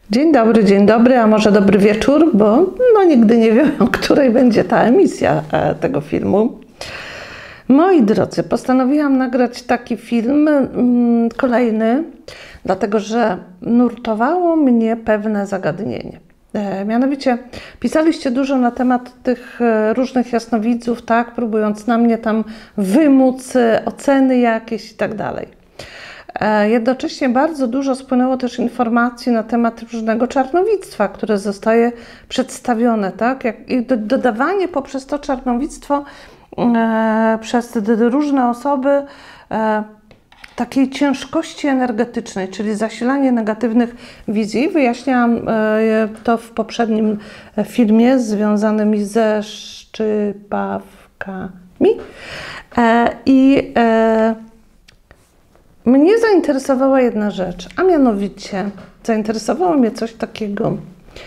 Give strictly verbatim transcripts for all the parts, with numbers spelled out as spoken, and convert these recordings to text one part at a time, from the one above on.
Dzień dobry, dzień dobry, a może dobry wieczór, bo no nigdy nie wiem, o której będzie ta emisja tego filmu. Moi drodzy, postanowiłam nagrać taki film, kolejny, dlatego że nurtowało mnie pewne zagadnienie. Mianowicie pisaliście dużo na temat tych różnych jasnowidzów, tak, próbując na mnie tam wymóc oceny jakieś i tak dalej. Jednocześnie bardzo dużo spłynęło też informacji na temat różnego czarnowictwa, które zostaje przedstawione, tak? Jak, i do, dodawanie poprzez to czarnowictwo e, przez różne osoby e, takiej ciężkości energetycznej, czyli zasilanie negatywnych wizji. Wyjaśniałam e, to w poprzednim filmie związanym ze szczypawkami. E, I e, Mnie zainteresowała jedna rzecz, a mianowicie zainteresowało mnie coś takiego,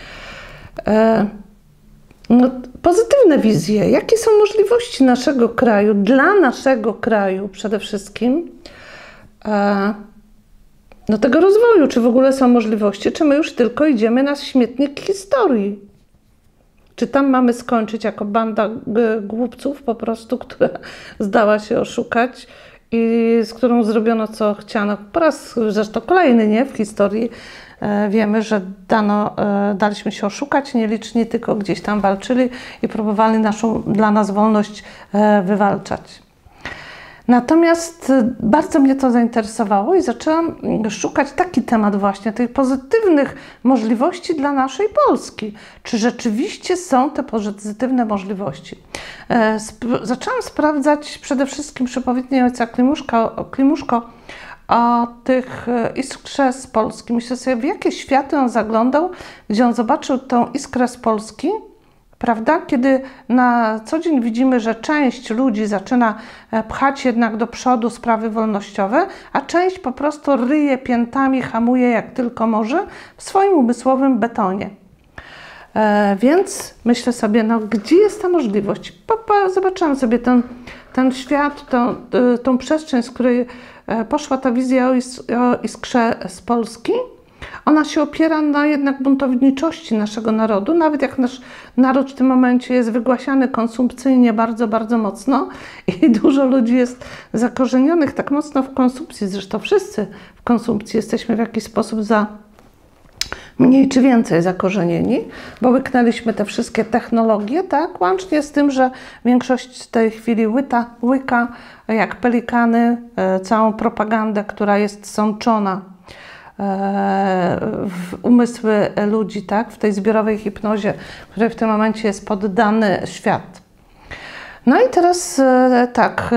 e, no, pozytywne wizje. Jakie są możliwości naszego kraju, dla naszego kraju przede wszystkim, e, no, tego rozwoju, czy w ogóle są możliwości, czy my już tylko idziemy na śmietnik historii. Czy tam mamy skończyć jako banda głupców po prostu, która zdała się oszukać i z którą zrobiono co chciano. Po raz zresztą kolejny, nie? W historii e, wiemy, że dano, e, daliśmy się oszukać, nieliczni tylko gdzieś tam walczyli i próbowali naszą dla nas wolność e, wywalczać. Natomiast bardzo mnie to zainteresowało i zaczęłam szukać taki temat właśnie, tych pozytywnych możliwości dla naszej Polski. Czy rzeczywiście są te pozytywne możliwości? Sp zaczęłam sprawdzać przede wszystkim przepowiednie ojca Klimuszka, Klimuszko o tych iskrze z Polski. Myślę sobie, w jakie światy on zaglądał, gdzie on zobaczył tą iskrę z Polski, prawda? Kiedy na co dzień widzimy, że część ludzi zaczyna pchać jednak do przodu sprawy wolnościowe, a część po prostu ryje piętami, hamuje jak tylko może w swoim umysłowym betonie. E, więc myślę sobie, no gdzie jest ta możliwość? Po, po, zobaczyłam sobie ten, ten świat, tą, tą przestrzeń, z której poszła ta wizja o, is, o iskrze z Polski. Ona się opiera na jednak buntowniczości naszego narodu, nawet jak nasz naród w tym momencie jest wygłasiany konsumpcyjnie bardzo, bardzo mocno i dużo ludzi jest zakorzenionych tak mocno w konsumpcji, zresztą wszyscy w konsumpcji jesteśmy w jakiś sposób za mniej czy więcej zakorzenieni, bo łyknęliśmy te wszystkie technologie, tak, łącznie z tym, że większość w tej chwili łyta, łyka jak pelikany całą propagandę, która jest sączona w umysły ludzi, tak, w tej zbiorowej hipnozie, której w tym momencie jest poddany świat. No i teraz tak,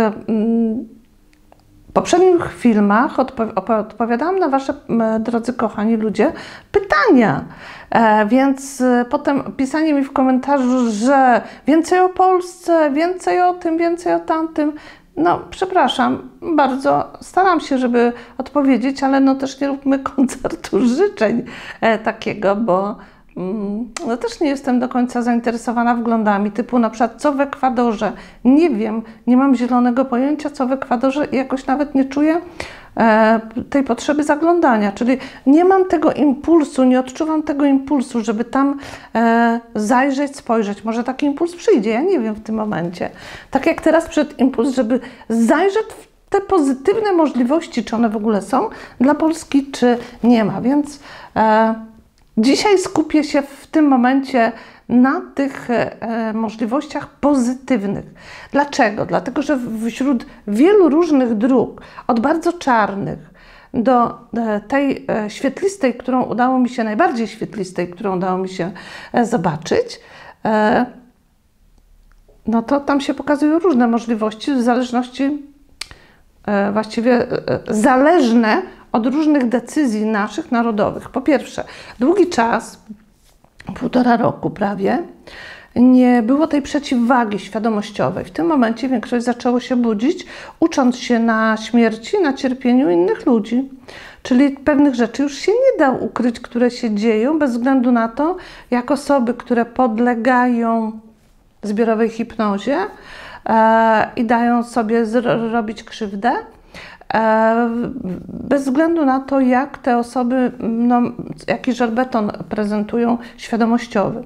w poprzednich filmach odpowiadałam na Wasze, drodzy kochani ludzie, pytania, więc potem pisanie mi w komentarzu, że więcej o Polsce, więcej o tym, więcej o tamtym. No, przepraszam, bardzo staram się, żeby odpowiedzieć, ale no też nie róbmy koncertu życzeń e, takiego, bo mm, no też nie jestem do końca zainteresowana wglądami, typu na przykład co w Ekwadorze. Nie wiem, nie mam zielonego pojęcia, co w Ekwadorze i jakoś nawet nie czuję e, tej potrzeby zaglądania, czyli nie mam tego impulsu, nie odczuwam tego impulsu, żeby tam e, zajrzeć, spojrzeć. Może taki impuls przyjdzie, ja nie wiem w tym momencie. Tak jak teraz przed impuls, żeby zajrzeć w te pozytywne możliwości, czy one w ogóle są dla Polski, czy nie ma. Więc e, dzisiaj skupię się w tym momencie na tych e, możliwościach pozytywnych. Dlaczego? Dlatego, że wśród wielu różnych dróg, od bardzo czarnych do e, tej e, świetlistej, którą udało mi się, najbardziej świetlistej, którą udało mi się e, zobaczyć, e, no to tam się pokazują różne możliwości w zależności, e, właściwie e, zależne od różnych decyzji naszych narodowych. Po pierwsze, długi czas, półtora roku prawie, nie było tej przeciwwagi świadomościowej. W tym momencie większość zaczęło się budzić, ucząc się na śmierci, na cierpieniu innych ludzi. Czyli pewnych rzeczy już się nie da ukryć, które się dzieją, bez względu na to, jak osoby, które podlegają zbiorowej hipnozie e, i dają sobie zrobić krzywdę, bez względu na to, jak te osoby, no, jaki żelbeton prezentują świadomościowy.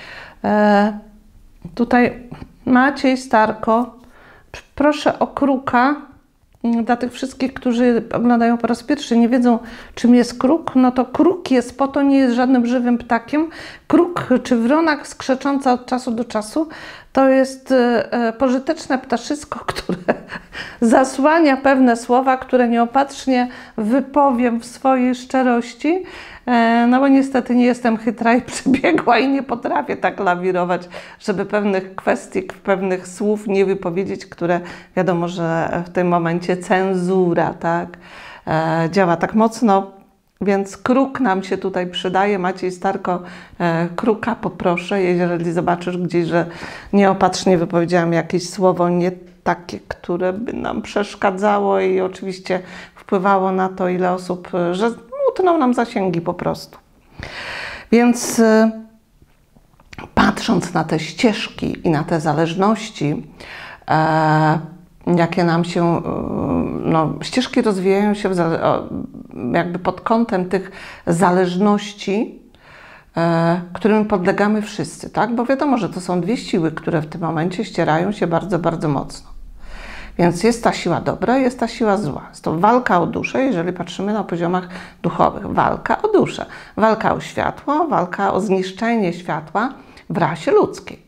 Tutaj Maciej Starko, proszę o kruka. Dla tych wszystkich, którzy oglądają po raz pierwszy, nie wiedzą, czym jest kruk, no to kruk jest po to, nie jest żadnym żywym ptakiem. Kruk czy wrona skrzecząca od czasu do czasu to jest pożyteczne ptaszysko, które zasłania pewne słowa, które nieopatrznie wypowiem w swojej szczerości. No bo niestety nie jestem chytra i przebiegła i nie potrafię tak lawirować, żeby pewnych kwestii, pewnych słów nie wypowiedzieć, które wiadomo, że w tym momencie cenzura, tak, e, działa tak mocno, więc kruk nam się tutaj przydaje. Maciej Starko, e, kruka poproszę, jeżeli zobaczysz gdzieś, że nieopatrznie wypowiedziałam jakieś słowo nie takie, które by nam przeszkadzało i oczywiście wpływało na to, ile osób, że utną nam zasięgi po prostu. Więc y, patrząc na te ścieżki i na te zależności, e, jakie nam się, y, no, ścieżki rozwijają się w, o, jakby pod kątem tych zależności, e, którym podlegamy wszyscy, tak? Bo wiadomo, że to są dwie siły, które w tym momencie ścierają się bardzo, bardzo mocno. Więc jest ta siła dobra, jest ta siła zła. Jest to walka o duszę, jeżeli patrzymy na poziomach duchowych. Walka o duszę, walka o światło, walka o zniszczenie światła w rasie ludzkiej.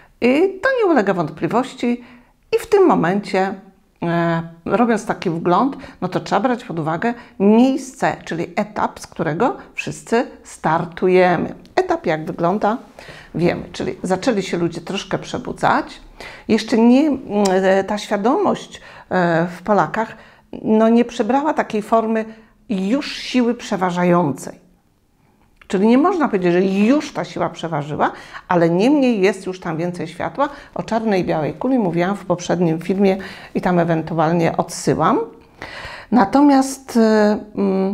I to nie ulega wątpliwości i w tym momencie, e, robiąc taki wgląd, no to trzeba brać pod uwagę miejsce, czyli etap, z którego wszyscy startujemy. Etap jak wygląda, wiemy, czyli zaczęli się ludzie troszkę przebudzać. Jeszcze nie, ta świadomość w Polakach no nie przybrała takiej formy już siły przeważającej. Czyli nie można powiedzieć, że już ta siła przeważyła, ale niemniej jest już tam więcej światła. O czarnej i białej kuli mówiłam w poprzednim filmie i tam ewentualnie odsyłam. Natomiast mm,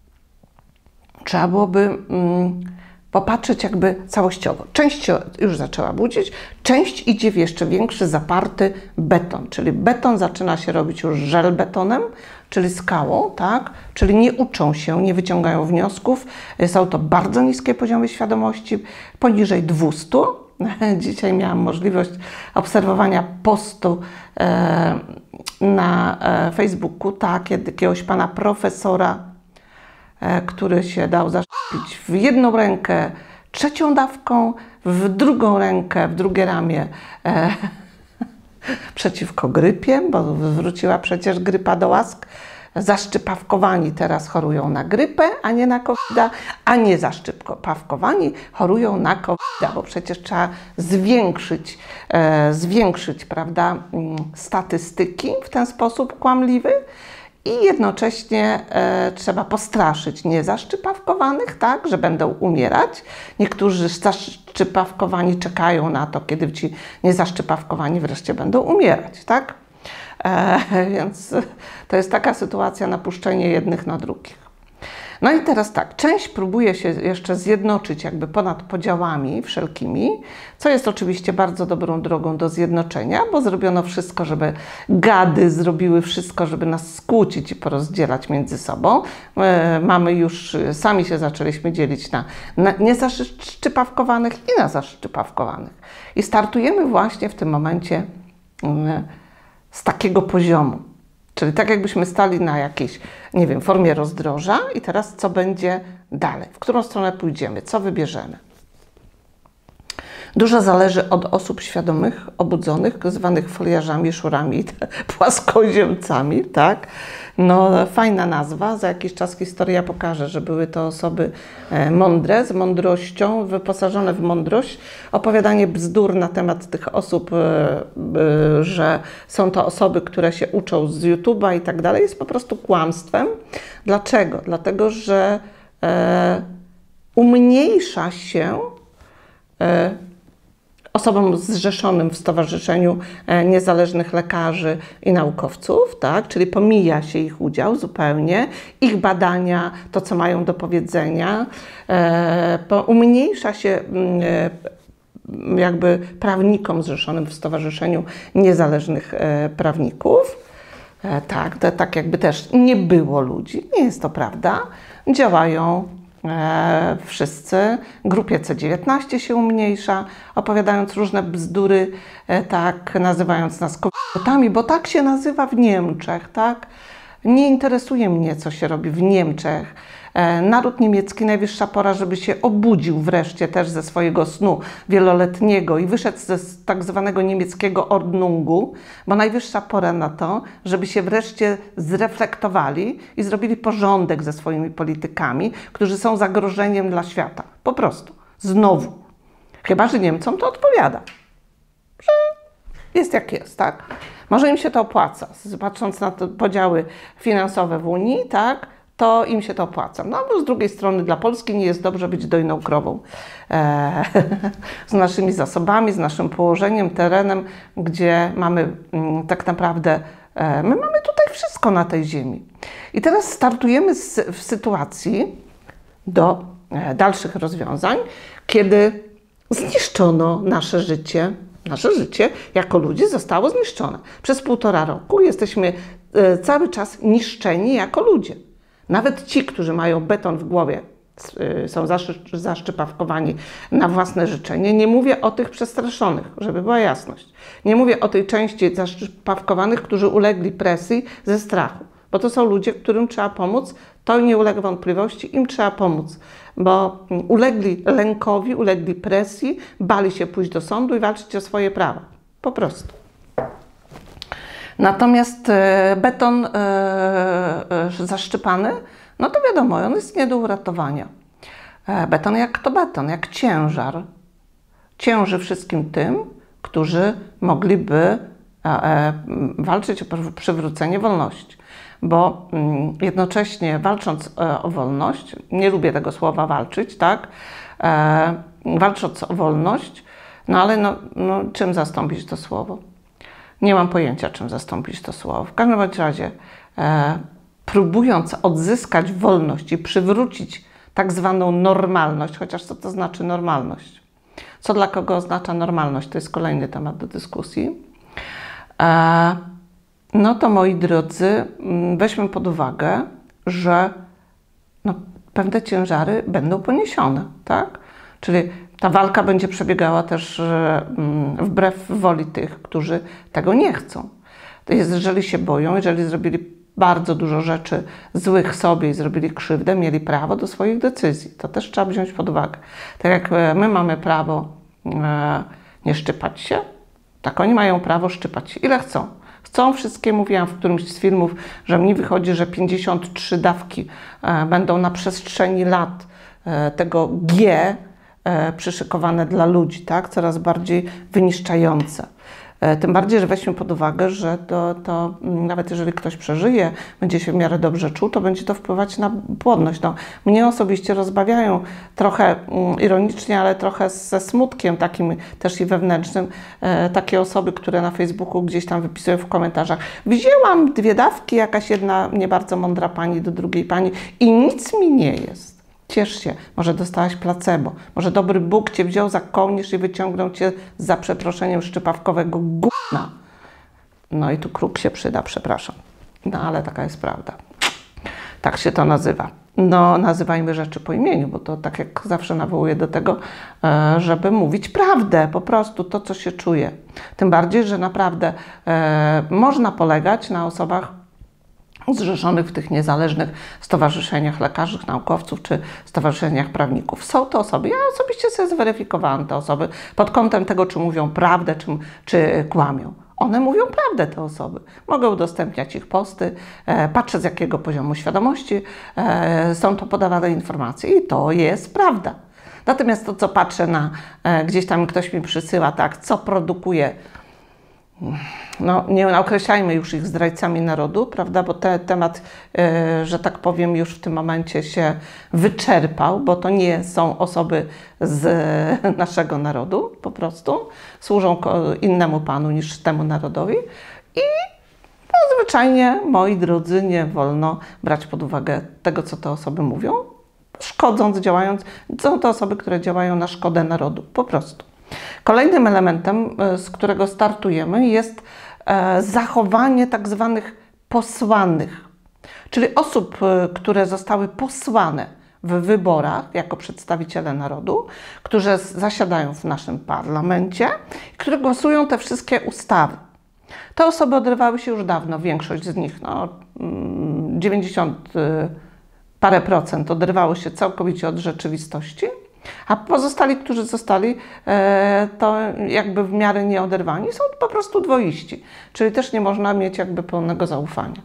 trzeba byłoby mm, popatrzeć jakby całościowo. Część się już zaczęła budzić, część idzie w jeszcze większy, zaparty beton, czyli beton zaczyna się robić już żelbetonem, czyli skałą, tak? Czyli nie uczą się, nie wyciągają wniosków. Są to bardzo niskie poziomy świadomości, poniżej dwustu. Dzisiaj miałam możliwość obserwowania postu e, na e, Facebooku, tak, jakiegoś pana profesora, który się dał zaszczepić w jedną rękę trzecią dawką, w drugą rękę, w drugie ramię e, przeciwko grypie, bo wróciła przecież grypa do łask. Zaszczypawkowani teraz chorują na grypę, a nie na kowida, a nie zaszczypawkowani chorują na kowida, bo przecież trzeba zwiększyć, e, zwiększyć, prawda, statystyki w ten sposób kłamliwy. I jednocześnie e, trzeba postraszyć niezaszczypawkowanych, tak, że będą umierać. Niektórzy zaszczypawkowani czekają na to, kiedy ci niezaszczypawkowani wreszcie będą umierać, tak? E, więc to jest taka sytuacja, napuszczenie jednych na drugich. No i teraz tak, część próbuje się jeszcze zjednoczyć jakby ponad podziałami wszelkimi, co jest oczywiście bardzo dobrą drogą do zjednoczenia, bo zrobiono wszystko, żeby gady zrobiły wszystko, żeby nas skłócić i porozdzielać między sobą. E, mamy już, sami się zaczęliśmy dzielić na, na niezaszczypawkowanych i na zaszczypawkowanych. I startujemy właśnie w tym momencie e, z takiego poziomu. Czyli tak jakbyśmy stali na jakiejś, nie wiem, formie rozdroża i teraz co będzie dalej? W którą stronę pójdziemy? Co wybierzemy? Dużo zależy od osób świadomych, obudzonych, zwanych foliarzami, szurami, płaskoziemcami, tak? No, fajna nazwa. Za jakiś czas historia pokaże, że były to osoby mądre, z mądrością, wyposażone w mądrość. Opowiadanie bzdur na temat tych osób, że są to osoby, które się uczą z YouTube'a i tak dalej, jest po prostu kłamstwem. Dlaczego? Dlatego, że umniejsza się osobom zrzeszonym w Stowarzyszeniu Niezależnych Lekarzy i Naukowców, tak? Czyli pomija się ich udział zupełnie, ich badania, to co mają do powiedzenia, e, umniejsza się e, jakby prawnikom zrzeszonym w Stowarzyszeniu Niezależnych e, Prawników. e, tak, to, tak jakby też nie było ludzi. Nie jest to prawda. Działają e, wszyscy. Grupie C dziewiętnaście się umniejsza, opowiadając różne bzdury, e, tak, nazywając nas kobietami, bo tak się nazywa w Niemczech, tak? Nie interesuje mnie, co się robi w Niemczech. Naród niemiecki, najwyższa pora, żeby się obudził wreszcie też ze swojego snu wieloletniego i wyszedł ze tak zwanego niemieckiego Ordnungu, bo najwyższa pora na to, żeby się wreszcie zreflektowali i zrobili porządek ze swoimi politykami, którzy są zagrożeniem dla świata. Po prostu. Znowu. Chyba że Niemcom to odpowiada. Że jest jak jest, tak? Może im się to opłaca. Patrząc na te podziały finansowe w Unii, tak? To im się to opłaca. No bo z drugiej strony dla Polski nie jest dobrze być dojną krową. Eee, z naszymi zasobami, z naszym położeniem, terenem, gdzie mamy mm, tak naprawdę, e, my mamy tutaj wszystko na tej ziemi. I teraz startujemy z, w sytuacji do e, dalszych rozwiązań, kiedy zniszczono nasze życie. Nasze życie jako ludzi zostało zniszczone. Przez półtora roku jesteśmy e, cały czas niszczeni jako ludzie. Nawet ci, którzy mają beton w głowie, są zaszczypawkowani na własne życzenie. Nie mówię o tych przestraszonych, żeby była jasność. Nie mówię o tej części zaszczypawkowanych, którzy ulegli presji ze strachu. Bo to są ludzie, którym trzeba pomóc. To nie ulega wątpliwości, im trzeba pomóc. Bo ulegli lękowi, ulegli presji, bali się pójść do sądu i walczyć o swoje prawa. Po prostu. Natomiast beton zaszczypany, no to wiadomo, on jest nie do uratowania. Beton jak to beton, jak ciężar. Cięży wszystkim tym, którzy mogliby walczyć o przywrócenie wolności. Bo jednocześnie walcząc o wolność, nie lubię tego słowa walczyć, tak? Walcząc o wolność, no ale no, no, czym zastąpić to słowo? Nie mam pojęcia, czym zastąpić to słowo. W każdym bądź razie, e, próbując odzyskać wolność i przywrócić tak zwaną normalność, chociaż co to znaczy normalność? Co dla kogo oznacza normalność? To jest kolejny temat do dyskusji. E, no to moi drodzy, weźmy pod uwagę, że no, pewne ciężary będą poniesione, tak? Czyli ta walka będzie przebiegała też wbrew woli tych, którzy tego nie chcą. To jest, jeżeli się boją, jeżeli zrobili bardzo dużo rzeczy złych sobie i zrobili krzywdę, mieli prawo do swoich decyzji. To też trzeba wziąć pod uwagę. Tak jak my mamy prawo nie szczypać się, tak oni mają prawo szczypać się. Ile chcą. Chcą wszystkie, mówiłam w którymś z filmów, że mi wychodzi, że pięćdziesiąt trzy dawki będą na przestrzeni lat tego G przyszykowane dla ludzi, tak? Coraz bardziej wyniszczające. Tym bardziej, że weźmy pod uwagę, że to, to nawet jeżeli ktoś przeżyje, będzie się w miarę dobrze czuł, to będzie to wpływać na płodność. No, mnie osobiście rozbawiają trochę ironicznie, ale trochę ze smutkiem takim też i wewnętrznym, takie osoby, które na Facebooku gdzieś tam wypisują w komentarzach: wzięłam dwie dawki, jakaś jedna nie bardzo mądra pani do drugiej pani i nic mi nie jest. Ciesz się, może dostałaś placebo, może dobry Bóg cię wziął za kołnierz i wyciągnął cię za przeproszeniem szczypawkowego gówna. No i tu kruk się przyda, przepraszam. No ale taka jest prawda. Tak się to nazywa. No nazywajmy rzeczy po imieniu, bo to tak jak zawsze nawołuje do tego, żeby mówić prawdę, po prostu to, co się czuje. Tym bardziej, że naprawdę e, można polegać na osobach zrzeszonych w tych niezależnych stowarzyszeniach lekarzy, naukowców czy stowarzyszeniach prawników. Są to osoby, ja osobiście sobie zweryfikowałam te osoby pod kątem tego, czy mówią prawdę, czy, czy kłamią. One mówią prawdę, te osoby. Mogę udostępniać ich posty, e, patrzę z jakiego poziomu świadomości e, są to podawane informacje i to jest prawda. Natomiast to, co patrzę na, e, gdzieś tam ktoś mi przysyła, tak, co produkuje, no nie określajmy już ich zdrajcami narodu, prawda, bo ten temat, yy, że tak powiem, już w tym momencie się wyczerpał, bo to nie są osoby z yy, naszego narodu, po prostu służą innemu panu niż temu narodowi i no, zwyczajnie, moi drodzy, nie wolno brać pod uwagę tego, co te osoby mówią, szkodząc, działając. Są to osoby, które działają na szkodę narodu, po prostu. Kolejnym elementem, z którego startujemy, jest zachowanie tak zwanych posłanych, czyli osób, które zostały posłane w wyborach jako przedstawiciele narodu, którzy zasiadają w naszym parlamencie i które głosują te wszystkie ustawy. Te osoby oderwały się już dawno, większość z nich, no dziewięćdziesiąt parę procent oderwało się całkowicie od rzeczywistości, a pozostali, którzy zostali, to jakby w miarę nieoderwani, są po prostu dwoiści, czyli też nie można mieć jakby pełnego zaufania.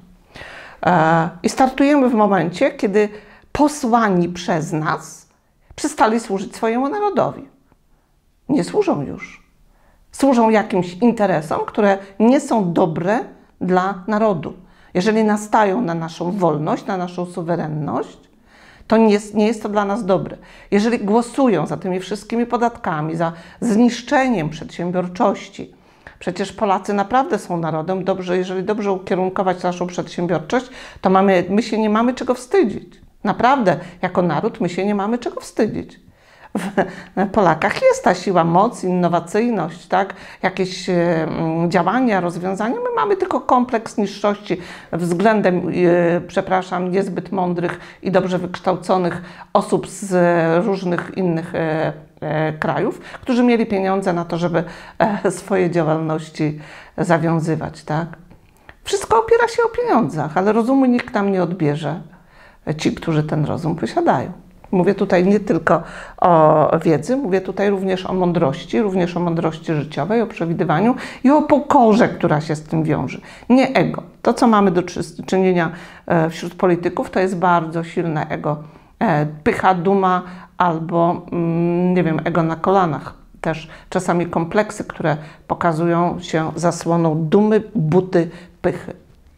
I startujemy w momencie, kiedy posłani przez nas przestali służyć swojemu narodowi. Nie służą już. Służą jakimś interesom, które nie są dobre dla narodu. Jeżeli nastają na naszą wolność, na naszą suwerenność, to nie jest, nie jest to dla nas dobre. Jeżeli głosują za tymi wszystkimi podatkami, za zniszczeniem przedsiębiorczości, przecież Polacy naprawdę są narodem, dobrze, jeżeli dobrze ukierunkować naszą przedsiębiorczość, to mamy, my się nie mamy czego wstydzić. Naprawdę, jako naród my się nie mamy czego wstydzić. W Polakach jest ta siła, moc, innowacyjność, tak? Jakieś e, działania, rozwiązania. My mamy tylko kompleks niższości względem, e, przepraszam, niezbyt mądrych i dobrze wykształconych osób z różnych innych e, e, krajów, którzy mieli pieniądze na to, żeby e, swoje działalności zawiązywać, tak? Wszystko opiera się o pieniądzach, ale rozumu nikt nam nie odbierze. Ci, którzy ten rozum posiadają. Mówię tutaj nie tylko o wiedzy, mówię tutaj również o mądrości, również o mądrości życiowej, o przewidywaniu i o pokorze, która się z tym wiąże. Nie ego. To, co mamy do czynienia wśród polityków, to jest bardzo silne ego. Pycha, duma albo, nie wiem, ego na kolanach. Też czasami kompleksy, które pokazują się zasłoną dumy, buty, pychy.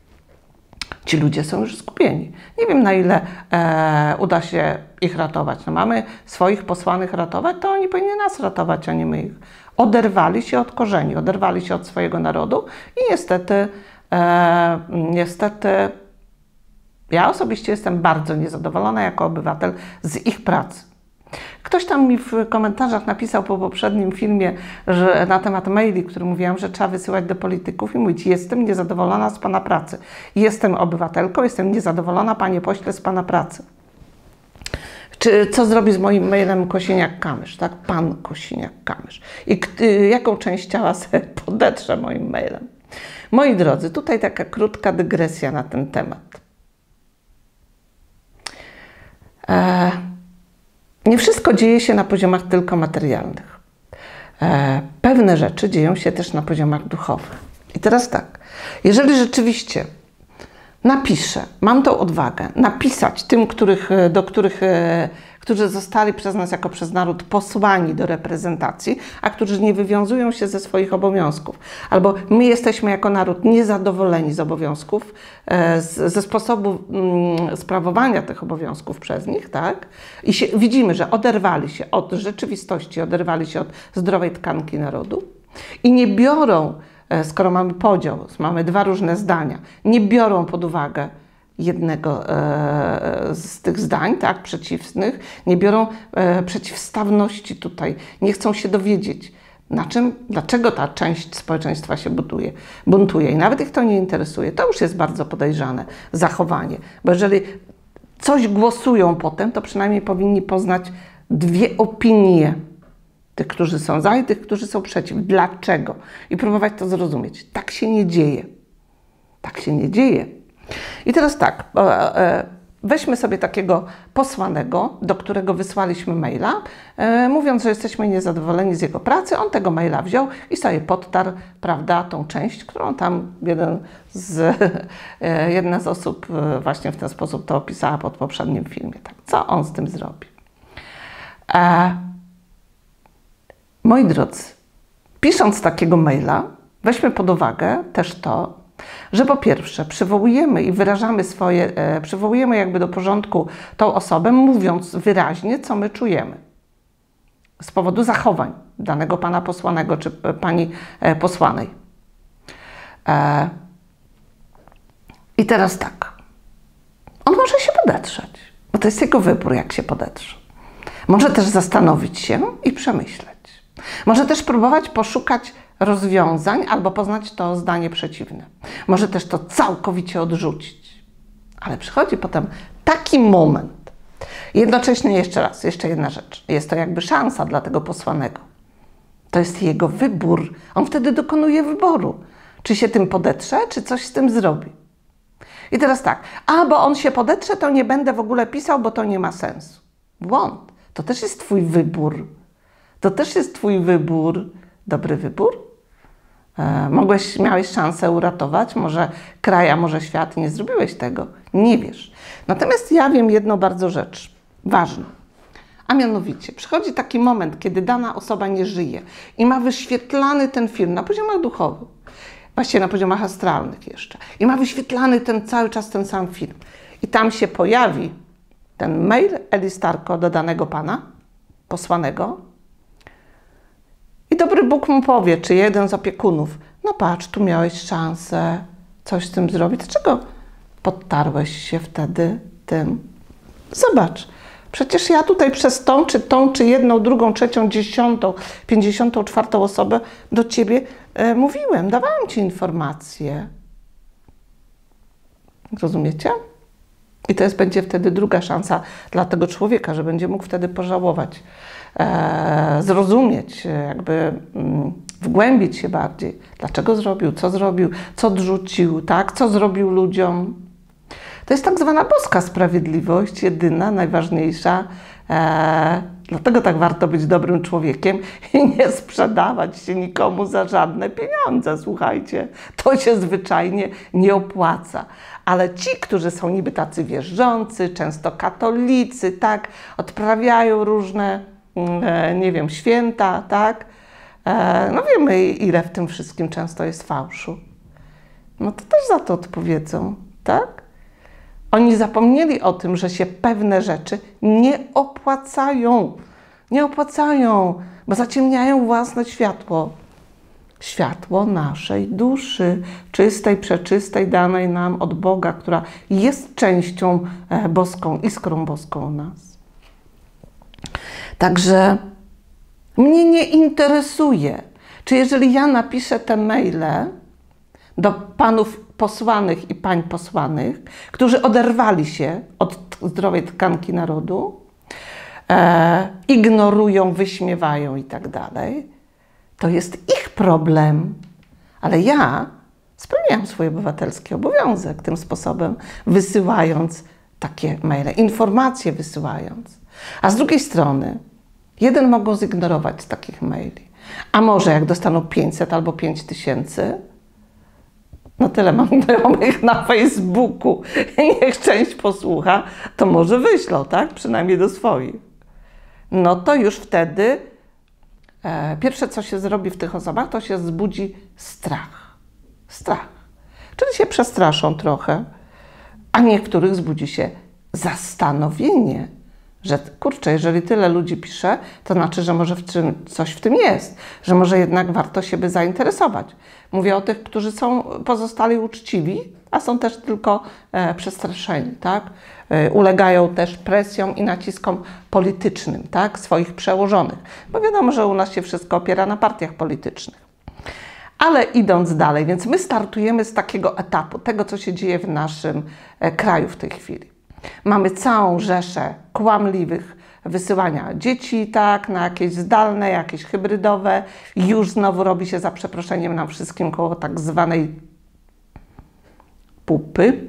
Ci ludzie są już zgubieni. Nie wiem, na ile e, uda się ich ratować. No, mamy swoich posłanych ratować, to oni powinni nas ratować, a nie my ich. Oderwali się od korzeni, oderwali się od swojego narodu i niestety, e, niestety ja osobiście jestem bardzo niezadowolona jako obywatel z ich pracy. Ktoś tam mi w komentarzach napisał po poprzednim filmie, że na temat maili, który mówiłam, że trzeba wysyłać do polityków i mówić: jestem niezadowolona z Pana pracy. Jestem obywatelką, jestem niezadowolona, Panie pośle, z Pana pracy. Czy co zrobi z moim mailem Kosiniak-Kamysz, tak? Pan Kosiniak-Kamysz. I jaką część ciała sobie podetrze moim mailem. Moi drodzy, tutaj taka krótka dygresja na ten temat. E Nie wszystko dzieje się na poziomach tylko materialnych. E, pewne rzeczy dzieją się też na poziomach duchowych. I teraz tak, jeżeli rzeczywiście napiszę, mam tą odwagę napisać tym, których, do których, e, którzy zostali przez nas jako przez naród posłani do reprezentacji, a którzy nie wywiązują się ze swoich obowiązków, albo my jesteśmy jako naród niezadowoleni z obowiązków, e, z, ze sposobu mm, sprawowania tych obowiązków przez nich, tak? I się, widzimy, że oderwali się od rzeczywistości, oderwali się od zdrowej tkanki narodu i nie biorą, e, skoro mamy podział, mamy dwa różne zdania, nie biorą pod uwagę jednego e, z tych zdań, tak, przeciwnych, nie biorą e, przeciwstawności tutaj, nie chcą się dowiedzieć, na czym, dlaczego ta część społeczeństwa się buduje, buntuje i nawet ich to nie interesuje. To już jest bardzo podejrzane zachowanie, bo jeżeli coś głosują potem, to przynajmniej powinni poznać dwie opinie tych, którzy są za i tych, którzy są przeciw. Dlaczego? I próbować to zrozumieć. Tak się nie dzieje. Tak się nie dzieje. I teraz tak, weźmy sobie takiego posłanego, do którego wysłaliśmy maila, mówiąc, że jesteśmy niezadowoleni z jego pracy. On tego maila wziął i sobie podtarł, prawda, tą część, którą tam jeden z, jedna z osób właśnie w ten sposób to opisała pod poprzednim filmie. Tak, co on z tym zrobi? E, moi drodzy, pisząc takiego maila, weźmy pod uwagę też to, że po pierwsze przywołujemy i wyrażamy swoje, e, przywołujemy jakby do porządku tą osobę, mówiąc wyraźnie, co my czujemy z powodu zachowań danego pana posłanego czy pani e, posłanej. E, I teraz tak, on może się podetrzeć, bo to jest jego wybór, jak się podetrze. Może też zastanowić się i przemyśleć. Może też próbować poszukać rozwiązań albo poznać to zdanie przeciwne. Może też to całkowicie odrzucić. Ale przychodzi potem taki moment. Jednocześnie jeszcze raz, jeszcze jedna rzecz. Jest to jakby szansa dla tego posłanego. To jest jego wybór. On wtedy dokonuje wyboru. Czy się tym podetrze, czy coś z tym zrobi. I teraz tak, a bo on się podetrze, to nie będę w ogóle pisał, bo to nie ma sensu. Błąd. To też jest twój wybór. To też jest twój wybór. Dobry wybór? E, mogłeś, miałeś szansę uratować, może kraj, a może świat, nie zrobiłeś tego. Nie wiesz. Natomiast ja wiem jedną bardzo rzecz, ważną. A mianowicie, przychodzi taki moment, kiedy dana osoba nie żyje i ma wyświetlany ten film na poziomach duchowych, właściwie na poziomach astralnych jeszcze, i ma wyświetlany ten cały czas ten sam film. I tam się pojawi ten mail Elistarko do danego pana, posłanego, i dobry Bóg mu powie, czy jeden z opiekunów, no patrz, tu miałeś szansę coś z tym zrobić, dlaczego podtarłeś się wtedy tym? Zobacz, przecież ja tutaj przez tą, czy tą, czy jedną, drugą, trzecią, dziesiątą, pięćdziesiątą czwartą osobę do ciebie e, mówiłem, dawałam ci informacje. Rozumiecie? I to jest, będzie wtedy druga szansa dla tego człowieka, że będzie mógł wtedy pożałować, e, zrozumieć, jakby mm, wgłębić się bardziej. Dlaczego zrobił, co zrobił, co odrzucił, tak? Co zrobił ludziom. To jest tak zwana boska sprawiedliwość, jedyna, najważniejsza. E, dlatego tak warto być dobrym człowiekiem i nie sprzedawać się nikomu za żadne pieniądze, słuchajcie. To się zwyczajnie nie opłaca. Ale ci, którzy są niby tacy wierzący, często katolicy, tak, odprawiają różne, e, nie wiem, święta, tak, e, no wiemy, ile w tym wszystkim często jest fałszu. No to też za to odpowiedzą, tak? Oni zapomnieli o tym, że się pewne rzeczy nie opłacają. Nie opłacają, bo zaciemniają własne światło. Światło naszej duszy, czystej, przeczystej, danej nam od Boga, która jest częścią boską, iskrą boską nas. Także mnie nie interesuje, czy jeżeli ja napiszę te maile do panów posłanych i pań posłanych, którzy oderwali się od zdrowej tkanki narodu, e, ignorują, wyśmiewają i tak dalej, to jest ich problem. Ale ja spełniam swój obywatelski obowiązek tym sposobem, wysyłając takie maile, informacje wysyłając. A z drugiej strony, jeden mogą zignorować z takich maili. A może jak dostaną pięćset albo pięć tysięcy, no tyle mam znajomych na Facebooku i niech część posłucha, to może wyślą, tak? Przynajmniej do swoich. No to już wtedy e, pierwsze, co się zrobi w tych osobach, to się wzbudzi strach. Strach. Czyli się przestraszą trochę, a niektórych wzbudzi się zastanowienie, że kurczę, jeżeli tyle ludzi pisze, to znaczy, że może w czym, coś w tym jest, że może jednak warto się by zainteresować. Mówię o tych, którzy są pozostali uczciwi, a są też tylko e, przestraszeni, tak? E, ulegają też presjom i naciskom politycznym, tak? Swoich przełożonych. Bo wiadomo, że u nas się wszystko opiera na partiach politycznych. Ale idąc dalej, więc my startujemy z takiego etapu, tego, co się dzieje w naszym e, kraju w tej chwili. Mamy całą rzeszę kłamliwych wysyłania dzieci, tak, na jakieś zdalne, jakieś hybrydowe. Już znowu robi się, za przeproszeniem, nam wszystkim koło tak zwanej pupy.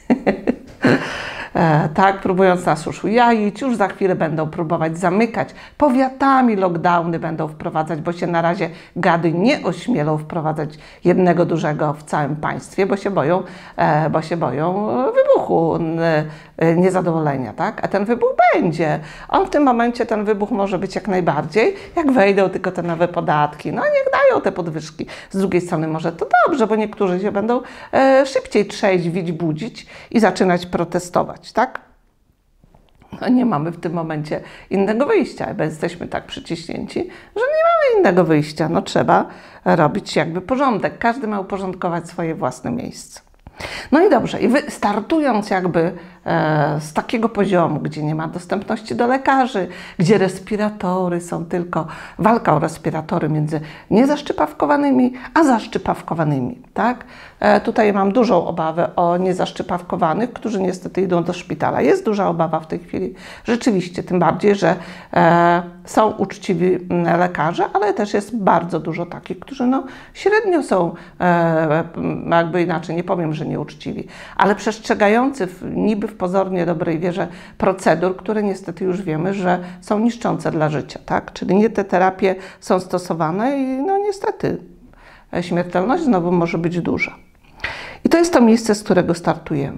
E, tak, próbując nas uszujaić, już za chwilę będą próbować zamykać. Powiatami lockdowny będą wprowadzać, bo się na razie gady nie ośmielą wprowadzać jednego dużego w całym państwie, bo się boją, e, bo się boją wybuchu e, niezadowolenia, tak? A ten wybuch będzie. On w tym momencie, ten wybuch może być jak najbardziej, jak wejdą tylko te nowe podatki. No niech dają te podwyżki. Z drugiej strony może to dobrze, bo niektórzy się będą e, szybciej trzeźwić, budzić i zaczynać protestować. Tak? No nie mamy w tym momencie innego wyjścia, bo jesteśmy tak przyciśnięci, że nie mamy innego wyjścia. No trzeba robić jakby porządek. Każdy ma uporządkować swoje własne miejsce. No i dobrze, i wy startując jakby e, z takiego poziomu, gdzie nie ma dostępności do lekarzy, gdzie respiratory są tylko, walka o respiratory między niezaszczypawkowanymi, a zaszczypawkowanymi, tak? E, tutaj mam dużą obawę o niezaszczypawkowanych, którzy niestety idą do szpitala. Jest duża obawa w tej chwili, rzeczywiście, tym bardziej, że e, są uczciwi lekarze, ale też jest bardzo dużo takich, którzy no, średnio są, e, jakby inaczej, nie powiem, że nieuczciwi, ale przestrzegający w, niby w pozornie dobrej wierze procedur, które niestety już wiemy, że są niszczące dla życia, tak? Czyli nie te terapie są stosowane i no niestety śmiertelność znowu może być duża. I to jest to miejsce, z którego startujemy.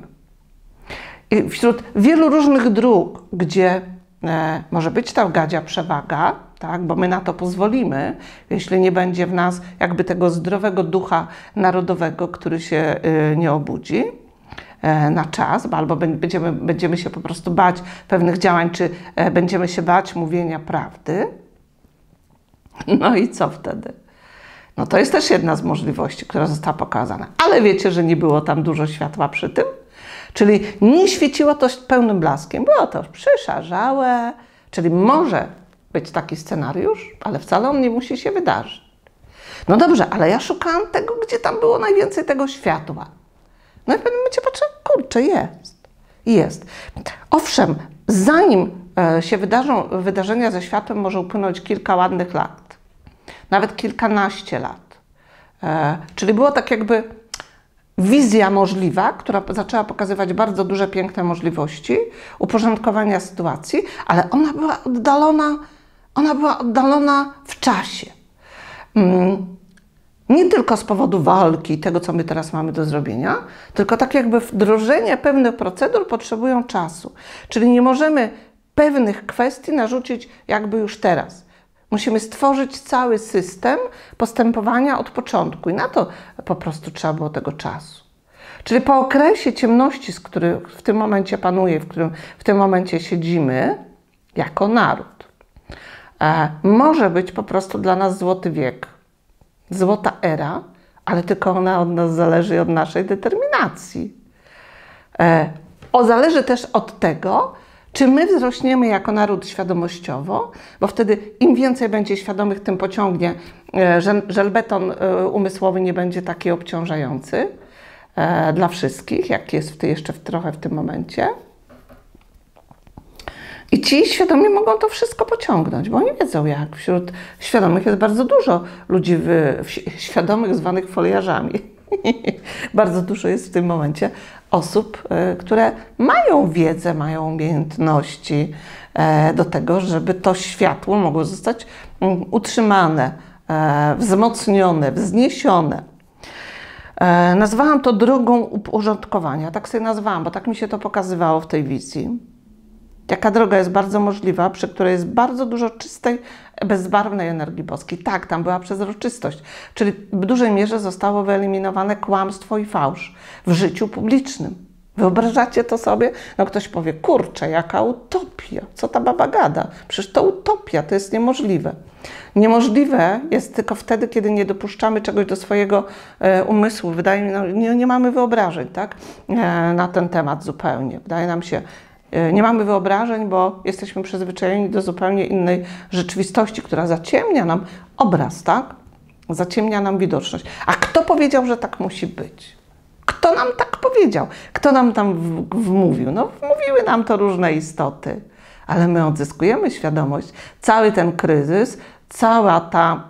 I wśród wielu różnych dróg, gdzie e, może być ta gadzia przewaga, tak, bo my na to pozwolimy, jeśli nie będzie w nas jakby tego zdrowego ducha narodowego, który się y, nie obudzi e, na czas, albo będziemy, będziemy się po prostu bać pewnych działań, czy e, będziemy się bać mówienia prawdy. No i co wtedy? No to jest też jedna z możliwości, która została pokazana. Ale wiecie, że nie było tam dużo światła przy tym? Czyli nie świeciło to pełnym blaskiem, było to przyszarzałe, czyli może być taki scenariusz, ale wcale on nie musi się wydarzyć. No dobrze, ale ja szukałam tego, gdzie tam było najwięcej tego światła. No i w pewnym momencie patrzę, kurczę, jest. Jest. Owszem, zanim się wydarzą wydarzenia ze światłem, może upłynąć kilka ładnych lat. Nawet kilkanaście lat. E, czyli było tak jakby wizja możliwa, która zaczęła pokazywać bardzo duże, piękne możliwości uporządkowania sytuacji, ale ona była oddalona, ona była oddalona w czasie. Mm. Nie tylko z powodu walki, tego, co my teraz mamy do zrobienia, tylko tak jakby wdrożenie pewnych procedur potrzebują czasu. Czyli nie możemy pewnych kwestii narzucić jakby już teraz. Musimy stworzyć cały system postępowania od początku i na to po prostu trzeba było tego czasu. Czyli po okresie ciemności, z którym w tym momencie panuje, w którym w tym momencie siedzimy, jako naród, e, może być po prostu dla nas złoty wiek, złota era, ale tylko ona od nas zależy, od naszej determinacji. E, o, zależy też od tego, czy my wzrośniemy jako naród świadomościowo, bo wtedy im więcej będzie świadomych, tym pociągnie, że żelbeton umysłowy nie będzie taki obciążający dla wszystkich, jak jest w ty, jeszcze w, trochę w tym momencie. I ci świadomi mogą to wszystko pociągnąć, bo oni wiedzą jak. Wśród świadomych jest bardzo dużo ludzi w, w, świadomych zwanych foliarzami. Bardzo dużo jest w tym momencie osób, które mają wiedzę, mają umiejętności do tego, żeby to światło mogło zostać utrzymane, wzmocnione, wzniesione. Nazwałam to drogą uporządkowania. Tak sobie nazwałam, bo tak mi się to pokazywało w tej wizji. Taka droga jest bardzo możliwa, przy której jest bardzo dużo czystej, bezbarwnej energii boskiej. Tak, tam była przezroczystość, czyli w dużej mierze zostało wyeliminowane kłamstwo i fałsz w życiu publicznym. Wyobrażacie to sobie? No ktoś powie, kurczę, jaka utopia, co ta baba gada? Przecież to utopia, to jest niemożliwe. Niemożliwe jest tylko wtedy, kiedy nie dopuszczamy czegoś do swojego e, umysłu. Wydaje mi się, no, nie, nie mamy wyobrażeń, tak? E, na ten temat zupełnie. Wydaje nam się, nie mamy wyobrażeń, bo jesteśmy przyzwyczajeni do zupełnie innej rzeczywistości, która zaciemnia nam obraz, tak? Zaciemnia nam widoczność. A kto powiedział, że tak musi być? Kto nam tak powiedział? Kto nam tam wmówił? No, wmówiły nam to różne istoty, ale my odzyskujemy świadomość. Cały ten kryzys, cała ta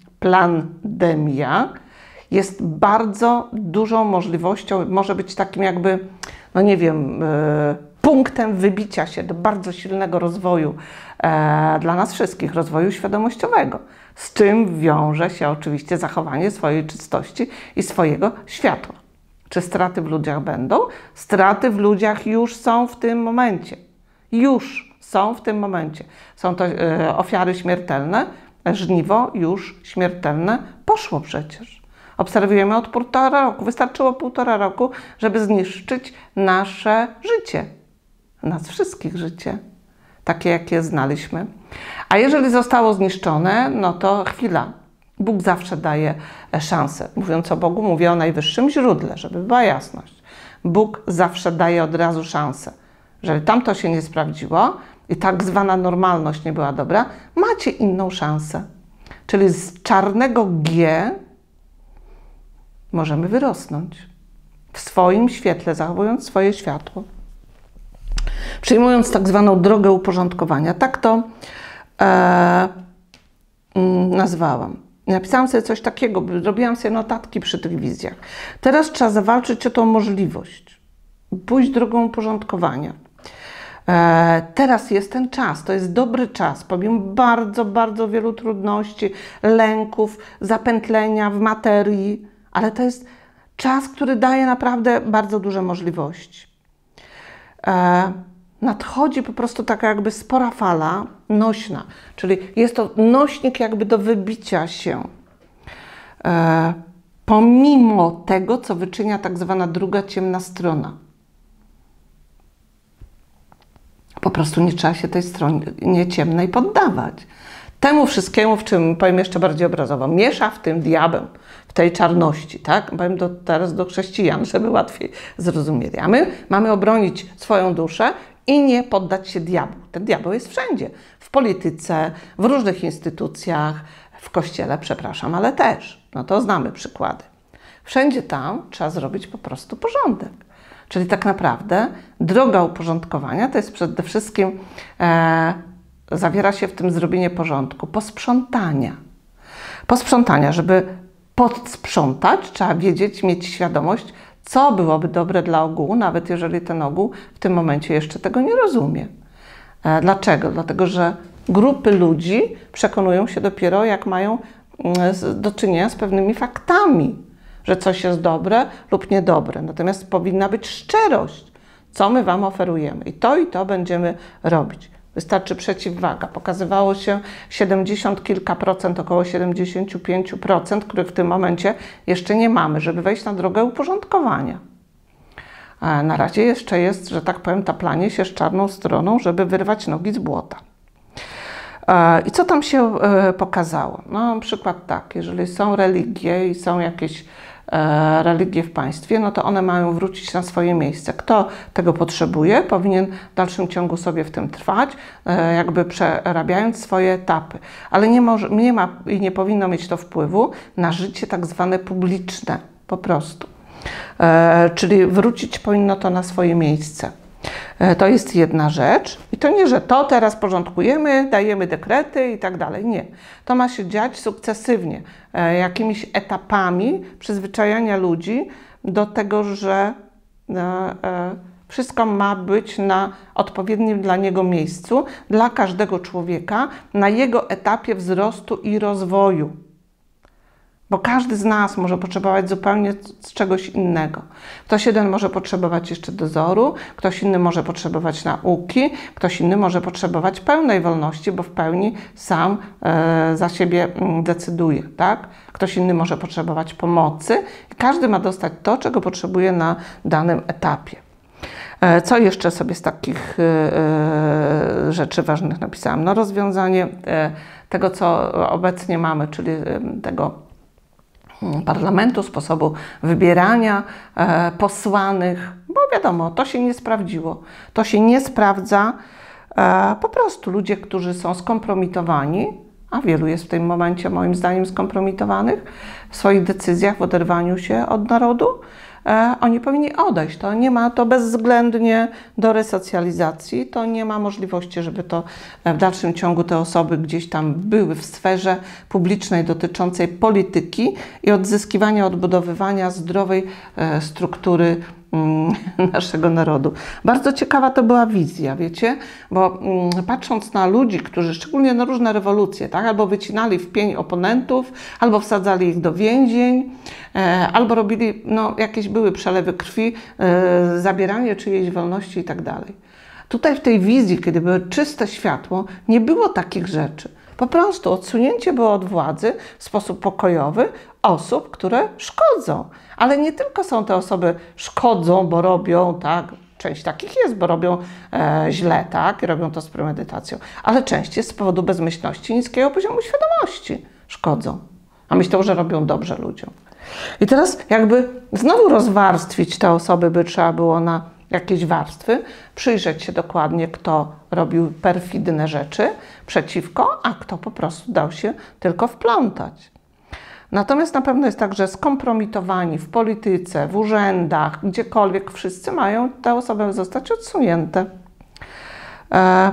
pandemia jest bardzo dużą możliwością, może być takim jakby, no nie wiem, yy, punktem wybicia się do bardzo silnego rozwoju e, dla nas wszystkich, rozwoju świadomościowego, z czym wiąże się oczywiście zachowanie swojej czystości i swojego światła. Czy straty w ludziach będą? Straty w ludziach już są w tym momencie. Już są w tym momencie. Są to e, ofiary śmiertelne, żniwo już śmiertelne poszło przecież. Obserwujemy od półtora roku. Wystarczyło półtora roku, żeby zniszczyć nasze życie. Nas wszystkich życie, takie jakie znaliśmy. A jeżeli zostało zniszczone, no to chwila. Bóg zawsze daje szansę. Mówiąc o Bogu, mówię o najwyższym źródle, żeby była jasność. Bóg zawsze daje od razu szansę. Jeżeli tamto się nie sprawdziło i tak zwana normalność nie była dobra, macie inną szansę. Czyli z czarnego G możemy wyrosnąć w swoim świetle, zachowując swoje światło. Przyjmując tak zwaną drogę uporządkowania. Tak to e, nazwałam. Napisałam sobie coś takiego, robiłam sobie notatki przy tych wizjach. Teraz trzeba zawalczyć o tą możliwość. Pójść drogą uporządkowania. E, teraz jest ten czas, to jest dobry czas, pomimo bardzo, bardzo wielu trudności, lęków, zapętlenia w materii, ale to jest czas, który daje naprawdę bardzo duże możliwości. E, nadchodzi po prostu taka jakby spora fala nośna, czyli jest to nośnik jakby do wybicia się. E, pomimo tego, co wyczynia tak zwana druga ciemna strona. Po prostu nie trzeba się tej stronie ciemnej poddawać. Temu wszystkiemu, w czym, powiem jeszcze bardziej obrazowo, miesza w tym diabeł, w tej czarności, tak? Powiem do, teraz do chrześcijan, żeby łatwiej zrozumieli. A my mamy obronić swoją duszę i nie poddać się diabłu. Ten diabeł jest wszędzie. W polityce, w różnych instytucjach, w kościele, przepraszam, ale też. No to znamy przykłady. Wszędzie tam trzeba zrobić po prostu porządek. Czyli tak naprawdę droga uporządkowania to jest przede wszystkim, e, zawiera się w tym zrobienie porządku, posprzątania. Posprzątania, żeby podsprzątać, trzeba wiedzieć, mieć świadomość, co byłoby dobre dla ogółu, nawet jeżeli ten ogół w tym momencie jeszcze tego nie rozumie. E, dlaczego? Dlatego, że grupy ludzi przekonują się dopiero, jak mają mm, do czynienia z pewnymi faktami, że coś jest dobre lub niedobre. Natomiast powinna być szczerość, co my Wam oferujemy. I to i to będziemy robić. Wystarczy przeciwwaga. Pokazywało się siedemdziesiąt kilka procent, około siedemdziesiąt pięć procent, których w tym momencie jeszcze nie mamy, żeby wejść na drogę uporządkowania. Na razie jeszcze jest, że tak powiem, taplanie się z czarną stroną, żeby wyrwać nogi z błota. I co tam się pokazało? No, przykład tak, jeżeli są religie i są jakieś religie w państwie, no to one mają wrócić na swoje miejsce. Kto tego potrzebuje, powinien w dalszym ciągu sobie w tym trwać, jakby przerabiając swoje etapy. Ale nie, może, nie ma i nie powinno mieć to wpływu na życie tak zwane publiczne, po prostu. Czyli wrócić powinno to na swoje miejsce. To jest jedna rzecz. I to nie, że to teraz porządkujemy, dajemy dekrety i tak dalej. Nie. To ma się dziać sukcesywnie, jakimiś etapami przyzwyczajania ludzi do tego, że wszystko ma być na odpowiednim dla niego miejscu, dla każdego człowieka, na jego etapie wzrostu i rozwoju. Bo każdy z nas może potrzebować zupełnie z czegoś innego. Ktoś jeden może potrzebować jeszcze dozoru, ktoś inny może potrzebować nauki, ktoś inny może potrzebować pełnej wolności, bo w pełni sam e, za siebie decyduje, tak? Ktoś inny może potrzebować pomocy i każdy ma dostać to, czego potrzebuje na danym etapie. E, co jeszcze sobie z takich e, rzeczy ważnych napisałam? No rozwiązanie e, tego, co obecnie mamy, czyli e, tego parlamentu, sposobu wybierania e, posłanych, bo wiadomo, to się nie sprawdziło. To się nie sprawdza. E, po prostu ludzie, którzy są skompromitowani, a wielu jest w tym momencie moim zdaniem skompromitowanych w swoich decyzjach, w oderwaniu się od narodu, e, oni powinni odejść. To nie ma to bezwzględnie do resocjalizacji, to nie ma możliwości, żeby to w dalszym ciągu te osoby gdzieś tam były w sferze publicznej dotyczącej polityki i odzyskiwania, odbudowywania zdrowej e, struktury naszego narodu. Bardzo ciekawa to była wizja, wiecie, bo mm, patrząc na ludzi, którzy szczególnie na różne rewolucje, tak, albo wycinali w pień oponentów, albo wsadzali ich do więzień, e, albo robili, no, jakieś były przelewy krwi, e, zabieranie czyjejś wolności i tak dalej. Tutaj w tej wizji, kiedy było czyste światło, nie było takich rzeczy. Po prostu odsunięcie było od władzy w sposób pokojowy osób, które szkodzą. Ale nie tylko są te osoby szkodzą, bo robią, tak, część takich jest, bo robią e, źle, tak, i robią to z premedytacją, ale część jest z powodu bezmyślności, niskiego poziomu świadomości szkodzą. a myślą, że robią dobrze ludziom. I teraz jakby znowu rozwarstwić te osoby by trzeba było na jakieś warstwy, przyjrzeć się dokładnie, kto robił perfidne rzeczy przeciwko, a kto po prostu dał się tylko wplątać. Natomiast na pewno jest tak, że skompromitowani w polityce, w urzędach, gdziekolwiek wszyscy mają te osoby zostać odsunięte. E,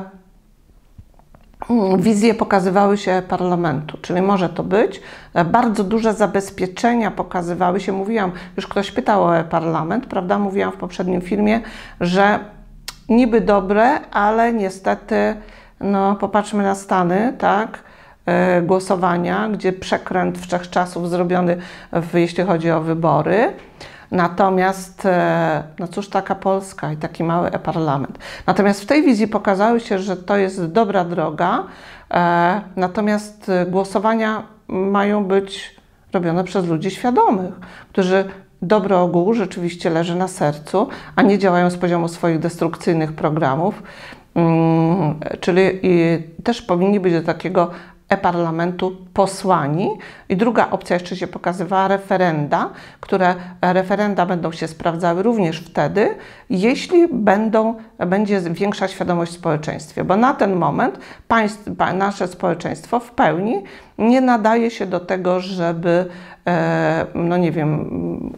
Wizje pokazywały się parlamentu, czyli może to być. Bardzo duże zabezpieczenia pokazywały się. Mówiłam, już ktoś pytał o e-parlament, prawda? Mówiłam w poprzednim filmie, że niby dobre, ale niestety, no popatrzmy na Stany, tak? E, głosowania, gdzie przekręt wszechczasów zrobiony, w, jeśli chodzi o wybory. Natomiast, no cóż, taka Polska i taki mały e-parlament. Natomiast w tej wizji pokazały się, że to jest dobra droga, e, natomiast głosowania mają być robione przez ludzi świadomych, którzy dobro ogółu rzeczywiście leży na sercu, a nie działają z poziomu swoich destrukcyjnych programów, mm, czyli i też powinni być do takiego e-parlamentu posłani. I druga opcja jeszcze się pokazywała, referenda, które referenda będą się sprawdzały również wtedy, jeśli będą, będzie większa świadomość w społeczeństwie, bo na ten moment państw, nasze społeczeństwo w pełni nie nadaje się do tego, żeby, no nie wiem,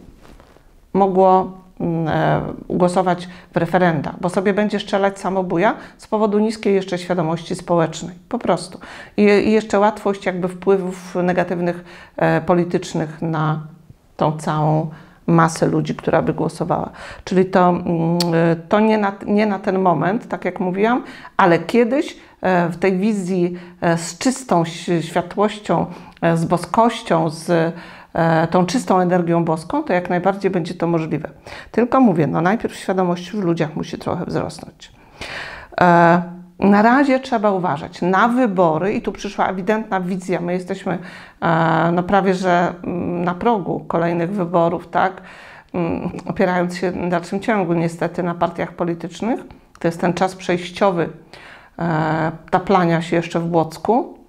mogło głosować w referenda, bo sobie będzie strzelać samobuja z powodu niskiej jeszcze świadomości społecznej, po prostu. I, i jeszcze łatwość jakby wpływów negatywnych e, politycznych na tą całą masę ludzi, która by głosowała. Czyli to, to nie, na, nie na ten moment, tak jak mówiłam, ale kiedyś e, w tej wizji e, z czystą światłością, e, z boskością, z tą czystą energią boską, to jak najbardziej będzie to możliwe. Tylko mówię, no najpierw świadomość w ludziach musi trochę wzrosnąć. E, na razie trzeba uważać na wybory i tu przyszła ewidentna wizja. My jesteśmy e, no prawie, że na progu kolejnych wyborów, tak? Opierając się w dalszym ciągu niestety na partiach politycznych. To jest ten czas przejściowy e, taplania się jeszcze w błocku.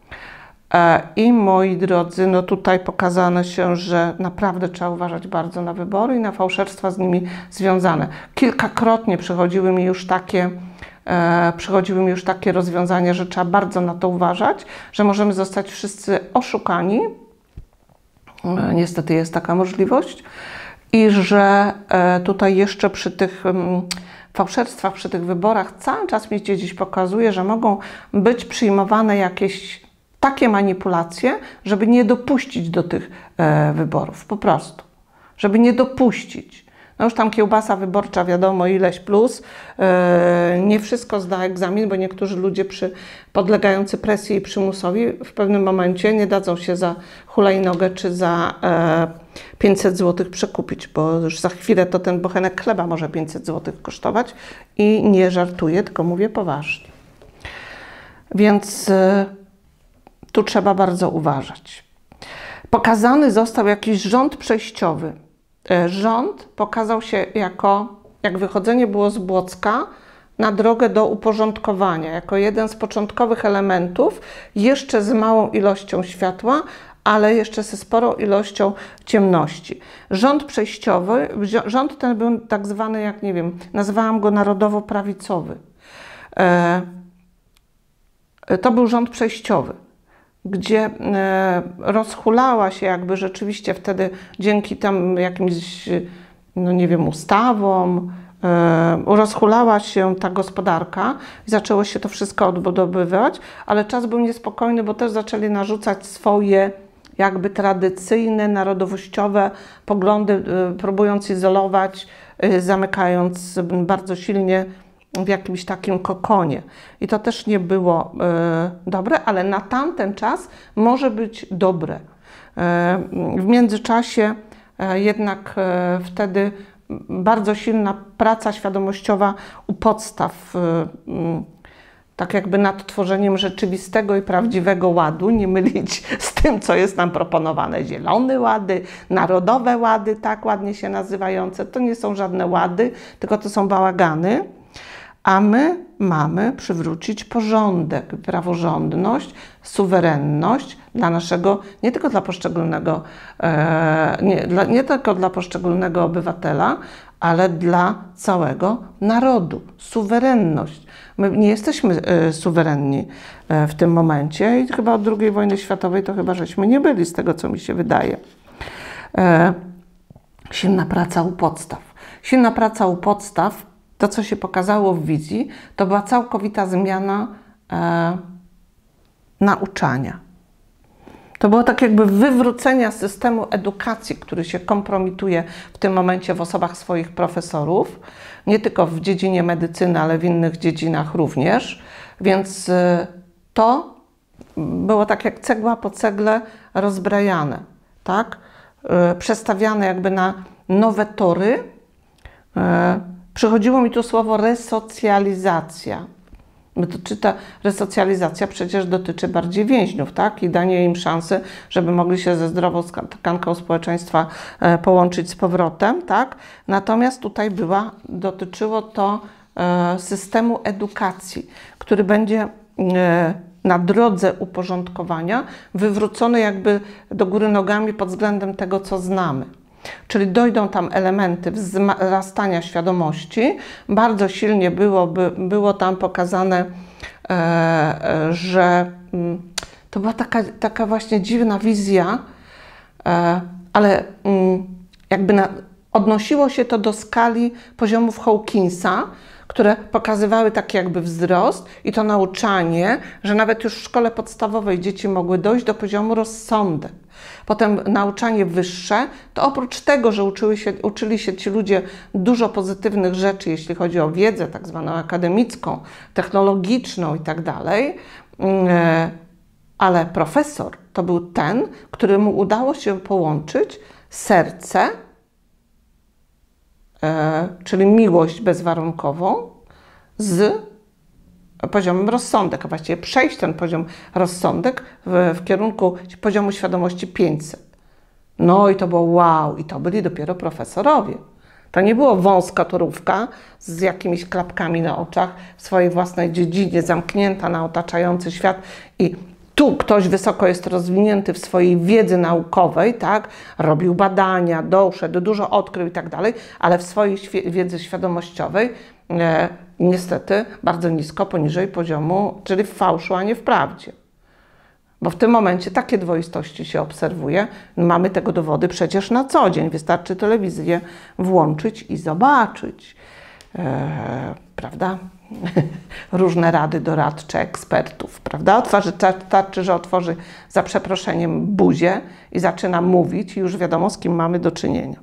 I moi drodzy, no tutaj pokazano się, że naprawdę trzeba uważać bardzo na wybory i na fałszerstwa z nimi związane. Kilkakrotnie przychodziły mi już takie, e, przychodziły mi już takie rozwiązania, że trzeba bardzo na to uważać, że możemy zostać wszyscy oszukani. E, niestety jest taka możliwość. I że e, tutaj jeszcze przy tych m, fałszerstwach, przy tych wyborach cały czas mi się gdzieś pokazuje, że mogą być przyjmowane jakieś takie manipulacje, żeby nie dopuścić do tych e, wyborów, po prostu. Żeby nie dopuścić. No już tam kiełbasa wyborcza, wiadomo ileś plus, e, nie wszystko zda egzamin, bo niektórzy ludzie przy, podlegający presji i przymusowi w pewnym momencie nie dadzą się za hulajnogę czy za e, pięćset złotych przekupić, bo już za chwilę to ten bochenek chleba może pięćset złotych kosztować i nie żartuję, tylko mówię poważnie. Więc e, tu trzeba bardzo uważać. Pokazany został jakiś rząd przejściowy. Rząd pokazał się jako, jak wychodzenie było z Błocka, na drogę do uporządkowania, jako jeden z początkowych elementów, jeszcze z małą ilością światła, ale jeszcze ze sporą ilością ciemności. Rząd przejściowy, rząd ten był tak zwany, jak nie wiem, nazywałam go narodowo-prawicowy. To był rząd przejściowy, gdzie e, rozhulała się jakby rzeczywiście wtedy dzięki tam jakimś, no nie wiem, ustawom, e, rozhulała się ta gospodarka i zaczęło się to wszystko odbudowywać, ale czas był niespokojny, bo też zaczęli narzucać swoje jakby tradycyjne, narodowościowe poglądy, e, próbując izolować, e, zamykając bardzo silnie w jakimś takim kokonie. I to też nie było e, dobre, ale na tamten czas może być dobre. E, w międzyczasie e, jednak e, wtedy bardzo silna praca świadomościowa u podstaw, e, m, tak jakby nad tworzeniem rzeczywistego i prawdziwego ładu, nie mylić z tym, co jest nam proponowane. Zielone łady, narodowe łady, tak ładnie się nazywające. To nie są żadne łady, tylko to są bałagany. a my mamy przywrócić porządek, praworządność, suwerenność dla naszego, nie tylko dla poszczególnego, e, nie, dla, nie tylko dla poszczególnego obywatela, ale dla całego narodu. Suwerenność. My nie jesteśmy e, suwerenni e, w tym momencie i chyba od drugiej wojny światowej to chyba żeśmy nie byli, z tego co mi się wydaje. E, silna praca u podstaw. Silna praca u podstaw, to co się pokazało w wizji, to była całkowita zmiana e, nauczania. To było tak jakby wywrócenia systemu edukacji, który się kompromituje w tym momencie w osobach swoich profesorów, nie tylko w dziedzinie medycyny, ale w innych dziedzinach również. Więc y, to było tak jak cegła po cegle rozbrajane, tak? Y, przestawiane jakby na nowe tory. Y, przychodziło mi tu słowo resocjalizacja. To czy ta resocjalizacja przecież dotyczy bardziej więźniów, tak? I danie im szansy, żeby mogli się ze zdrową tkanką społeczeństwa e, połączyć z powrotem, tak? Natomiast tutaj była, dotyczyło to e, systemu edukacji, który będzie e, na drodze uporządkowania wywrócony jakby do góry nogami pod względem tego, co znamy. Czyli dojdą tam elementy wzrastania świadomości. Bardzo silnie byłoby, było tam pokazane, e, że m, to była taka, taka właśnie dziwna wizja, e, ale m, jakby na, odnosiło się to do skali poziomów Hawkinsa, które pokazywały taki jakby wzrost i to nauczanie, że nawet już w szkole podstawowej dzieci mogły dojść do poziomu rozsądek. Potem nauczanie wyższe, to oprócz tego, że uczyły się, uczyli się ci ludzie dużo pozytywnych rzeczy, jeśli chodzi o wiedzę tak zwaną akademicką, technologiczną i tak dalej, ale profesor to był ten, któremu udało się połączyć serce, czyli miłość bezwarunkową, z poziomem rozsądek, a właściwie przejść ten poziom rozsądek w, w kierunku poziomu świadomości pięćset. No i to było wow, i to byli dopiero profesorowie. To nie było wąska torówka z jakimiś klapkami na oczach w swojej własnej dziedzinie, zamknięta na otaczający świat i tu ktoś wysoko jest rozwinięty w swojej wiedzy naukowej, tak, robił badania, doszedł, dużo odkrył i tak dalej, ale w swojej wiedzy świadomościowej e, niestety bardzo nisko poniżej poziomu, czyli w fałszu, a nie w prawdzie. Bo w tym momencie takie dwoistości się obserwuje. Mamy tego dowody przecież na co dzień. Wystarczy telewizję włączyć i zobaczyć. E, prawda? Różne rady doradcze ekspertów, prawda? Otworzy, starczy, że otworzy za przeproszeniem buzię i zaczyna mówić i już wiadomo, z kim mamy do czynienia.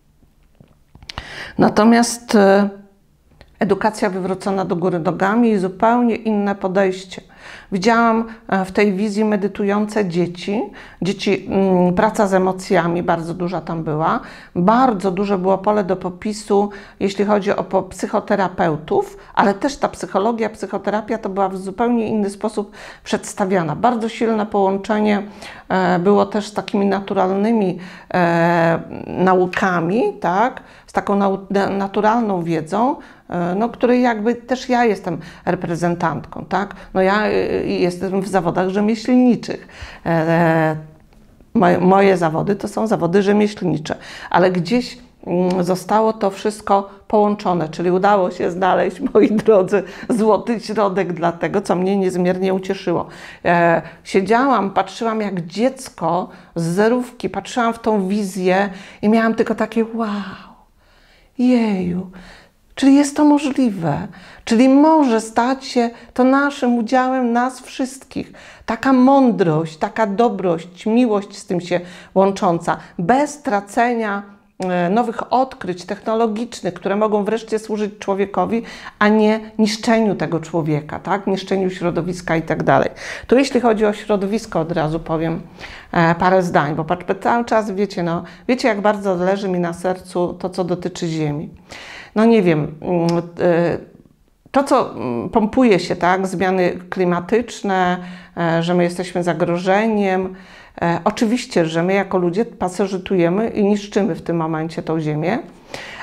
Natomiast e, edukacja wywrócona do góry nogami i zupełnie inne podejście. Widziałam w tej wizji medytujące dzieci, dzieci, praca z emocjami bardzo duża tam była, bardzo duże było pole do popisu, jeśli chodzi o psychoterapeutów, ale też ta psychologia, psychoterapia to była w zupełnie inny sposób przedstawiana. Bardzo silne połączenie było też z takimi naturalnymi e, naukami, tak? Z taką nau naturalną wiedzą, no, której jakby też ja jestem reprezentantką, tak? No ja jestem w zawodach rzemieślniczych. E, moje, moje zawody to są zawody rzemieślnicze, ale gdzieś zostało to wszystko połączone, czyli udało się znaleźć, moi drodzy, złoty środek dla tego, co mnie niezmiernie ucieszyło. E, siedziałam, patrzyłam jak dziecko z zerówki, patrzyłam w tą wizję i miałam tylko takie wow, jeju, czyli jest to możliwe, czyli może stać się to naszym udziałem, nas wszystkich. Taka mądrość, taka dobrość, miłość z tym się łącząca, bez tracenia nowych odkryć technologicznych, które mogą wreszcie służyć człowiekowi, a nie niszczeniu tego człowieka, tak? Niszczeniu środowiska i tak dalej. Tu jeśli chodzi o środowisko, od razu powiem e, parę zdań, bo patrzę, cały czas wiecie, no, wiecie jak bardzo leży mi na sercu to, co dotyczy Ziemi. No nie wiem, e, to co pompuje się, tak? Zmiany klimatyczne, e, że my jesteśmy zagrożeniem. E, oczywiście, że my jako ludzie pasożytujemy i niszczymy w tym momencie tą Ziemię,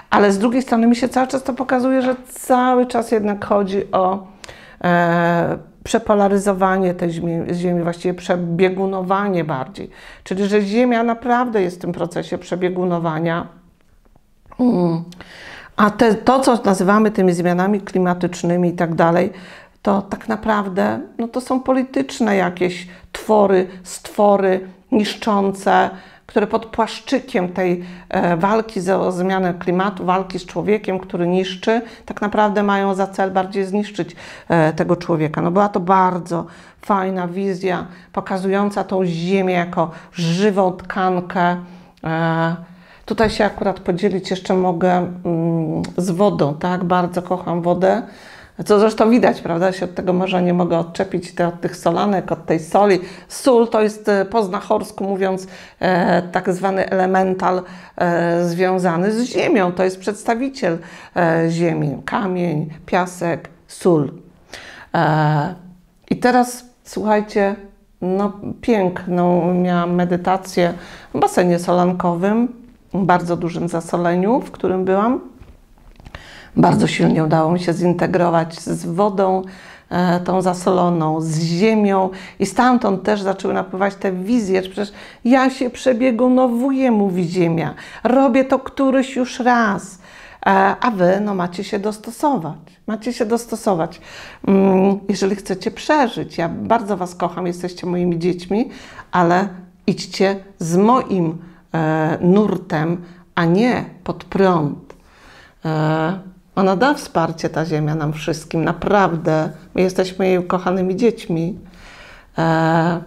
Ale z drugiej strony mi się cały czas to pokazuje, że cały czas jednak chodzi o e, przepolaryzowanie tej ziemi, ziemi, właściwie przebiegunowanie bardziej. Czyli, że Ziemia naprawdę jest w tym procesie przebiegunowania. Mm. A te, to, co nazywamy tymi zmianami klimatycznymi i tak dalej, to tak naprawdę no to są polityczne jakieś twory, stwory niszczące, które pod płaszczykiem tej e, walki o zmianę klimatu, walki z człowiekiem, który niszczy, tak naprawdę mają za cel bardziej zniszczyć e, tego człowieka. No była to bardzo fajna wizja pokazująca tą Ziemię jako żywą tkankę. E, tutaj się akurat podzielić jeszcze mogę mm, z wodą, tak? Bardzo kocham wodę. Co zresztą widać, prawda? Się od tego morza nie mogę odczepić, te, od tych solanek, od tej soli. Sól to jest po znachorsku mówiąc e, tak zwany elemental e, związany z ziemią. To jest przedstawiciel e, ziemi. Kamień, piasek, sól. E, I teraz słuchajcie, no piękną miałam medytację w basenie solankowym, bardzo dużym zasoleniu, w którym byłam. Bardzo silnie udało mi się zintegrować z wodą, e, tą zasoloną, z ziemią i stamtąd też zaczęły napływać te wizje. Przecież ja się przebiegunowuję, mówi Ziemia. Robię to któryś już raz, e, a wy no, macie się dostosować. Macie się dostosować, mm, jeżeli chcecie przeżyć. Ja bardzo was kocham, jesteście moimi dziećmi, ale idźcie z moim e, nurtem, a nie pod prąd. E, Ona da wsparcie, ta Ziemia, nam wszystkim, naprawdę. My jesteśmy jej ukochanymi dziećmi. E,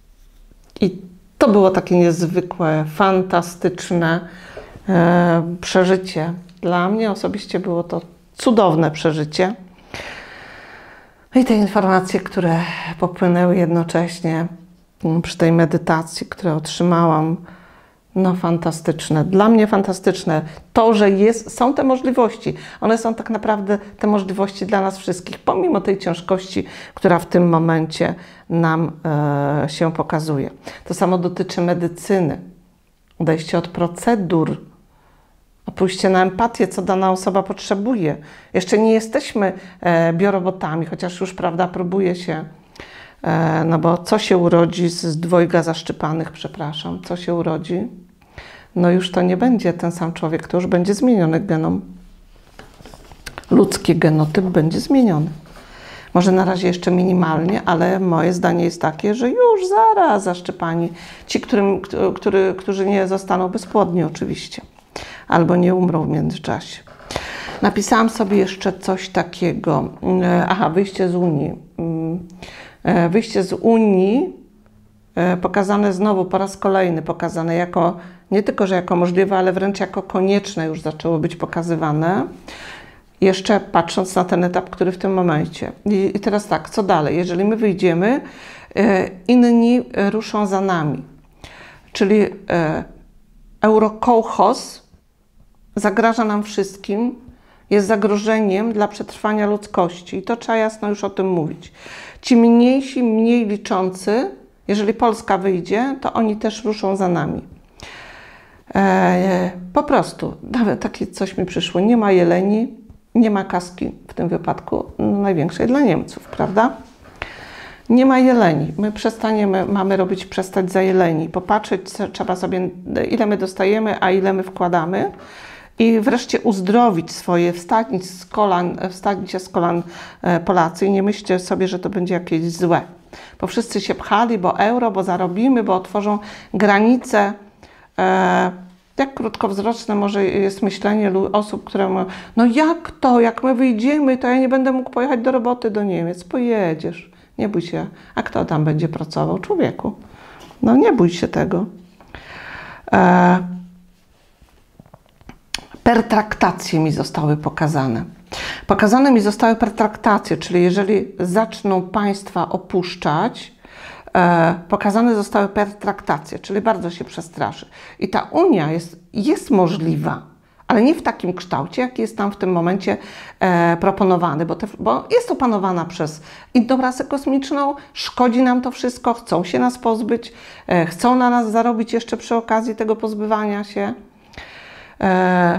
I to było takie niezwykłe, fantastyczne e, przeżycie. Dla mnie osobiście było to cudowne przeżycie. I te informacje, które popłynęły jednocześnie przy tej medytacji, które otrzymałam, no fantastyczne, dla mnie fantastyczne. To, że jest, są te możliwości, one są tak naprawdę te możliwości dla nas wszystkich, pomimo tej ciężkości, która w tym momencie nam e, się pokazuje. To samo dotyczy medycyny, odejście od procedur, pójście na empatię, co dana osoba potrzebuje. Jeszcze nie jesteśmy e, biorobotami, chociaż już, prawda, próbuje się. No bo co się urodzi z dwojga zaszczypanych, przepraszam, co się urodzi? No już to nie będzie ten sam człowiek, to już będzie zmieniony genom. Ludzki genotyp będzie zmieniony. Może na razie jeszcze minimalnie, ale moje zdanie jest takie, że już zaraz zaszczepani. Ci, którym, który, którzy nie zostaną bezpłodni oczywiście. Albo nie umrą w międzyczasie. Napisałam sobie jeszcze coś takiego. Aha, wyjście z Unii. Wyjście z Unii pokazane znowu po raz kolejny, pokazane jako, nie tylko, że jako możliwe, ale wręcz jako konieczne już zaczęło być pokazywane. Jeszcze patrząc na ten etap, który w tym momencie. I, i teraz tak, co dalej? Jeżeli my wyjdziemy, inni ruszą za nami. Czyli eurokołchoz zagraża nam wszystkim, jest zagrożeniem dla przetrwania ludzkości. I to trzeba jasno już o tym mówić. Ci mniejsi, mniej liczący, jeżeli Polska wyjdzie, to oni też ruszą za nami. E, po prostu, nawet takie coś mi przyszło, nie ma jeleni, nie ma kaski w tym wypadku, no, największej dla Niemców, prawda? Nie ma jeleni. My przestaniemy, mamy robić przestać za jeleni. Popatrzeć trzeba sobie, ile my dostajemy, a ile my wkładamy. I wreszcie uzdrowić swoje, wstać z kolan, wstańcie z kolan Polacy i nie myślcie sobie, że to będzie jakieś złe. Bo wszyscy się pchali, bo euro, bo zarobimy, bo otworzą granice. E, jak krótkowzroczne może jest myślenie osób, które mówią, no jak to, jak my wyjdziemy, to ja nie będę mógł pojechać do roboty do Niemiec. Pojedziesz, nie bój się. A kto tam będzie pracował? Człowieku. No nie bój się tego. E, Pertraktacje mi zostały pokazane. Pokazane mi zostały pertraktacje, czyli jeżeli zaczną państwa opuszczać, e, pokazane zostały pertraktacje, czyli bardzo się przestraszy. I ta Unia jest, jest możliwa, ale nie w takim kształcie, jaki jest tam w tym momencie e, proponowany, bo, te, bo jest opanowana przez inną rasę kosmiczną, szkodzi nam to wszystko, chcą się nas pozbyć, e, chcą na nas zarobić jeszcze przy okazji tego pozbywania się. E,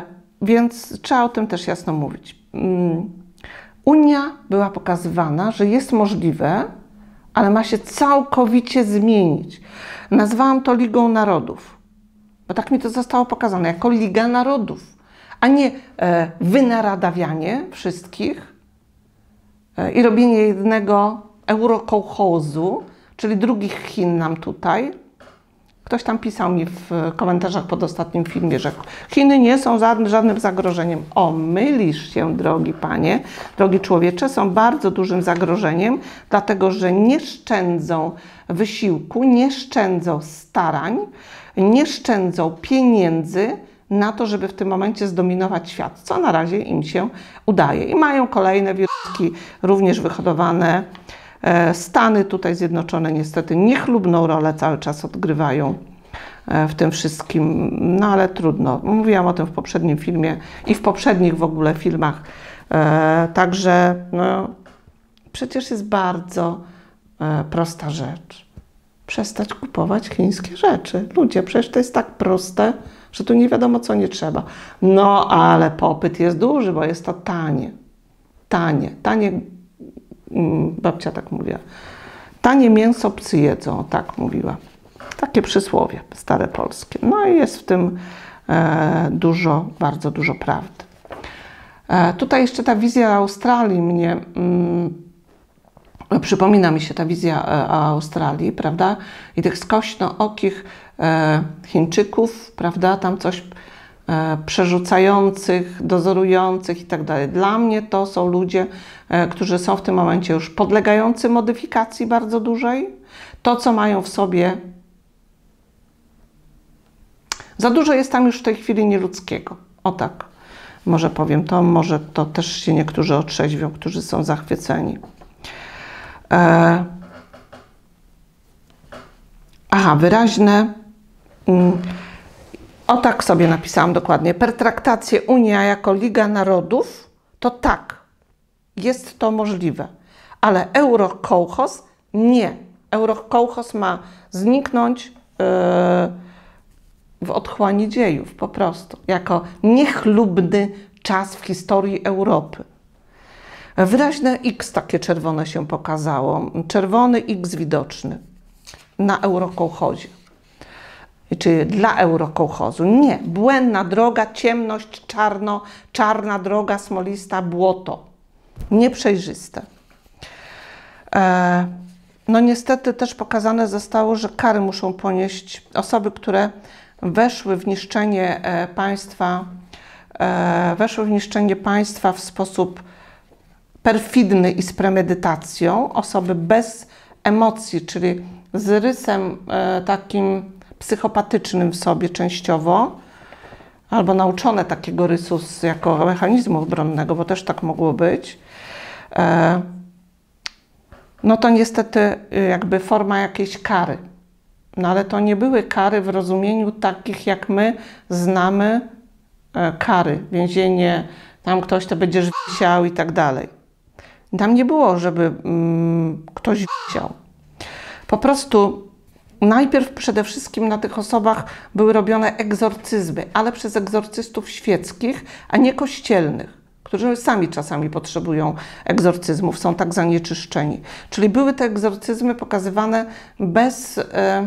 więc trzeba o tym też jasno mówić. Unia była pokazywana, że jest możliwe, ale ma się całkowicie zmienić. Nazwałam to Ligą Narodów, bo tak mi to zostało pokazane, jako Liga Narodów, a nie e, wynaradawianie wszystkich e, i robienie jednego eurokołchozu, czyli drugich Chin nam tutaj. Ktoś tam pisał mi w komentarzach pod ostatnim filmie, że Chiny nie są żadnym zagrożeniem. O, mylisz się, drogi panie, drogi człowiecze, są bardzo dużym zagrożeniem, dlatego że nie szczędzą wysiłku, nie szczędzą starań, nie szczędzą pieniędzy na to, żeby w tym momencie zdominować świat, co na razie im się udaje. I mają kolejne wiruski, również wyhodowane. Stany tutaj Zjednoczone niestety niechlubną rolę cały czas odgrywają w tym wszystkim, no ale trudno. Mówiłam o tym w poprzednim filmie i w poprzednich w ogóle filmach. Także no, przecież jest bardzo prosta rzecz. Przestać kupować chińskie rzeczy. Ludzie, przecież to jest tak proste, że tu nie wiadomo co nie trzeba. No ale popyt jest duży, bo jest to tanie. Tanie, tanie. Babcia tak mówiła. Tanie mięso psy jedzą, tak mówiła. Takie przysłowie stare polskie. No i jest w tym e, dużo, bardzo dużo prawdy. E, tutaj jeszcze ta wizja Australii mnie, mm, przypomina mi się ta wizja e, Australii, prawda? I tych skośnookich e, Chińczyków, prawda? Tam coś e, przerzucających, dozorujących i tak dalej. Dla mnie to są ludzie, e, którzy są w tym momencie już podlegający modyfikacji bardzo dużej. To, co mają w sobie, za dużo jest tam już w tej chwili nieludzkiego. O tak, może powiem to, może to też się niektórzy otrzeźwią, którzy są zachwyceni. E... Aha, wyraźne. Mm. O tak sobie napisałam dokładnie. Pertraktację Unia jako Liga Narodów, to tak, jest to możliwe. Ale eurokołchoz nie. Eurokołchoz ma zniknąć yy, w otchłani dziejów po prostu, jako niechlubny czas w historii Europy. Wyraźne X takie czerwone się pokazało, czerwony X widoczny na eurokołchozie, czy dla eurokołchozu. Nie, błędna droga, ciemność, czarno, czarna droga, smolista, błoto, nieprzejrzyste. E, no niestety też pokazane zostało, że kary muszą ponieść osoby, które weszły w niszczenie państwa, weszły w niszczenie państwa w sposób perfidny i z premedytacją, osoby bez emocji, czyli z rysem takim psychopatycznym w sobie częściowo, albo nauczone takiego rysu jako mechanizmu obronnego, bo też tak mogło być, no to niestety jakby forma jakiejś kary. No ale to nie były kary w rozumieniu takich, jak my znamy e, kary. Więzienie, tam ktoś to będziesz wisiał i tak dalej. Tam nie było, żeby mm, ktoś wisiał. Po prostu najpierw przede wszystkim na tych osobach były robione egzorcyzmy, ale przez egzorcystów świeckich, a nie kościelnych, którzy sami czasami potrzebują egzorcyzmów, są tak zanieczyszczeni. Czyli były te egzorcyzmy pokazywane bez e,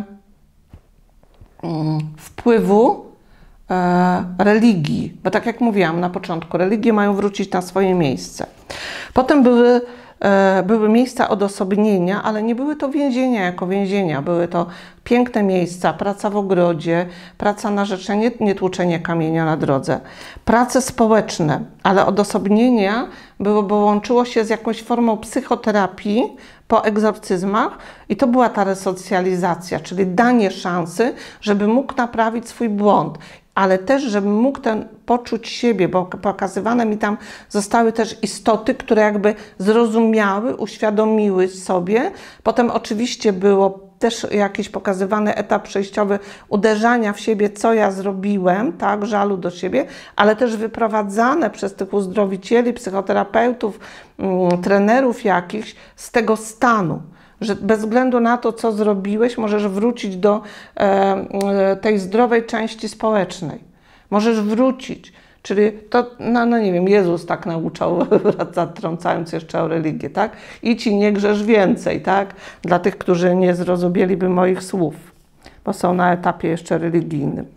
wpływu e, religii, bo tak jak mówiłam na początku, religie mają wrócić na swoje miejsce. Potem były, e, były miejsca odosobnienia, ale nie były to więzienia jako więzienia, były to piękne miejsca, praca w ogrodzie, praca na rzecz, nie, nie tłuczenie kamienia na drodze, prace społeczne, ale odosobnienia było, bo łączyło się z jakąś formą psychoterapii po egzorcyzmach i to była ta resocjalizacja, czyli danie szansy, żeby mógł naprawić swój błąd, ale też, żeby mógł ten poczuć siebie, bo pokazywane mi tam zostały też istoty, które jakby zrozumiały, uświadomiły sobie. Potem oczywiście było też jakiś pokazywany etap przejściowy uderzania w siebie, co ja zrobiłem, tak, żalu do siebie, ale też wyprowadzane przez tych uzdrowicieli, psychoterapeutów, mm, trenerów jakichś z tego stanu, że bez względu na to, co zrobiłeś, możesz wrócić do e, tej zdrowej części społecznej. Możesz wrócić. Czyli to, no, no nie wiem, Jezus tak nauczał, zatrącając jeszcze o religię, tak? Idź i nie grzesz więcej, tak? Dla tych, którzy nie zrozumieliby moich słów, bo są na etapie jeszcze religijnym.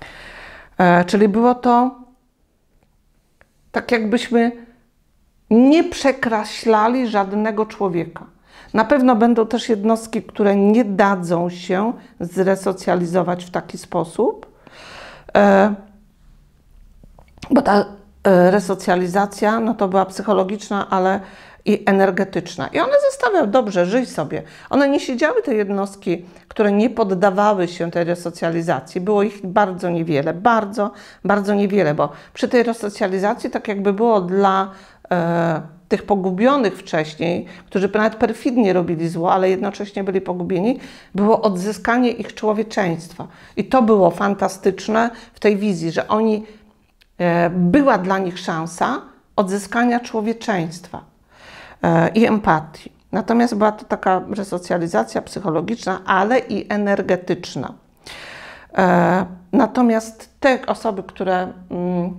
E, czyli było to tak, jakbyśmy nie przekreślali żadnego człowieka. Na pewno będą też jednostki, które nie dadzą się zresocjalizować w taki sposób, e, bo ta e, resocjalizacja no to była psychologiczna, ale i energetyczna. I one zostawiały, dobrze, żyj sobie. One nie siedziały, te jednostki, które nie poddawały się tej resocjalizacji. Było ich bardzo niewiele, bardzo, bardzo niewiele, bo przy tej resocjalizacji tak jakby było dla e, tych pogubionych wcześniej, którzy nawet perfidnie robili zło, ale jednocześnie byli pogubieni, było odzyskanie ich człowieczeństwa. I to było fantastyczne w tej wizji, że oni, e, była dla nich szansa odzyskania człowieczeństwa e, i empatii. Natomiast była to taka resocjalizacja psychologiczna, ale i energetyczna. E, natomiast te osoby, które, mm,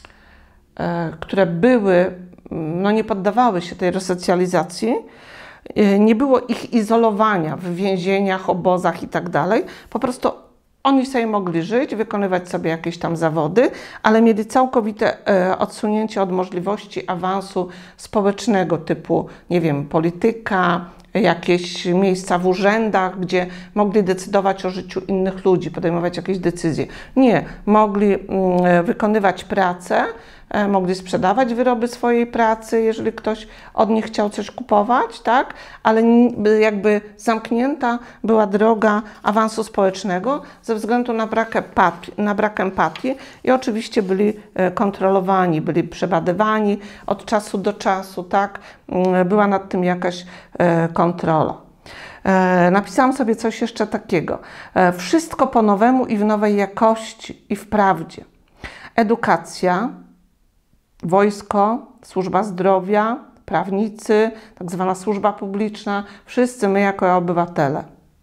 e, które były, no nie poddawały się tej resocjalizacji, nie było ich izolowania w więzieniach, obozach i tak dalej. Po prostu oni sobie mogli żyć, wykonywać sobie jakieś tam zawody, ale mieli całkowite odsunięcie od możliwości awansu społecznego typu, nie wiem, polityka, jakieś miejsca w urzędach, gdzie mogli decydować o życiu innych ludzi, podejmować jakieś decyzje. Nie, mogli wykonywać pracę, mogli sprzedawać wyroby swojej pracy, jeżeli ktoś od nich chciał coś kupować, tak? Ale jakby zamknięta była droga awansu społecznego ze względu na brak empatii, na brak empatii i oczywiście byli kontrolowani, byli przebadywani od czasu do czasu, tak? Była nad tym jakaś kontrola. Napisałam sobie coś jeszcze takiego. Wszystko po nowemu i w nowej jakości i w prawdzie. Edukacja, wojsko, służba zdrowia, prawnicy, tak zwana służba publiczna, wszyscy my jako obywatele.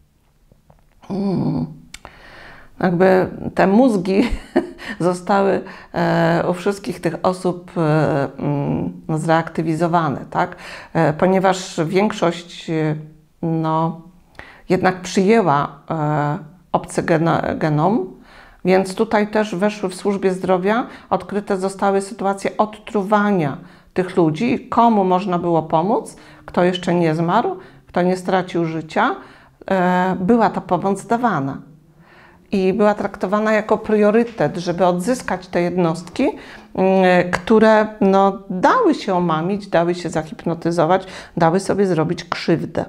Hmm. Jakby te mózgi zostały e, u wszystkich tych osób e, no, zreaktywizowane, tak? E, ponieważ większość e, no, jednak przyjęła e, obcy gen genom, więc tutaj też weszły w służbie zdrowia, odkryte zostały sytuacje odtruwania tych ludzi, komu można było pomóc, kto jeszcze nie zmarł, kto nie stracił życia. E, była ta pomoc dawana. I była traktowana jako priorytet, żeby odzyskać te jednostki, które no, dały się omamić, dały się zahipnotyzować, dały sobie zrobić krzywdę.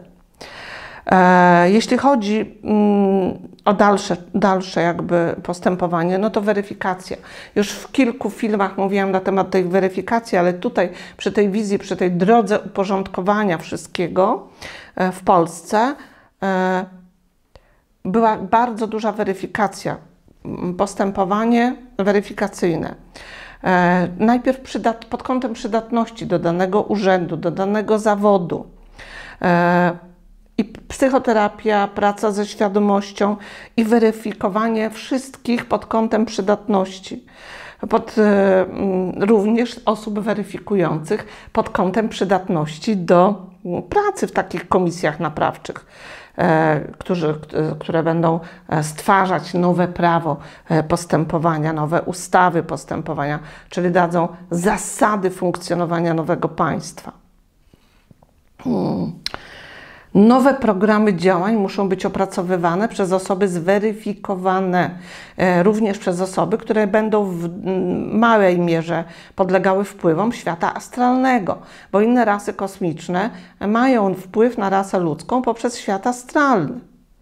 E, jeśli chodzi mm, o dalsze, dalsze jakby postępowanie, no to weryfikacja. Już w kilku filmach mówiłam na temat tej weryfikacji, ale tutaj przy tej wizji, przy tej drodze uporządkowania wszystkiego e, w Polsce e, była bardzo duża weryfikacja, postępowanie weryfikacyjne. E, najpierw przydat, pod kątem przydatności do danego urzędu, do danego zawodu. E, I psychoterapia, praca ze świadomością i weryfikowanie wszystkich pod kątem przydatności. Pod, e, również osób weryfikujących pod kątem przydatności do pracy w takich komisjach naprawczych. Którzy, które będą stwarzać nowe prawo postępowania, nowe ustawy postępowania, czyli dadzą zasady funkcjonowania nowego państwa. Hmm. Nowe programy działań muszą być opracowywane przez osoby zweryfikowane, również przez osoby, które będą w małej mierze podlegały wpływom świata astralnego, bo inne rasy kosmiczne mają wpływ na rasę ludzką poprzez świat astralny.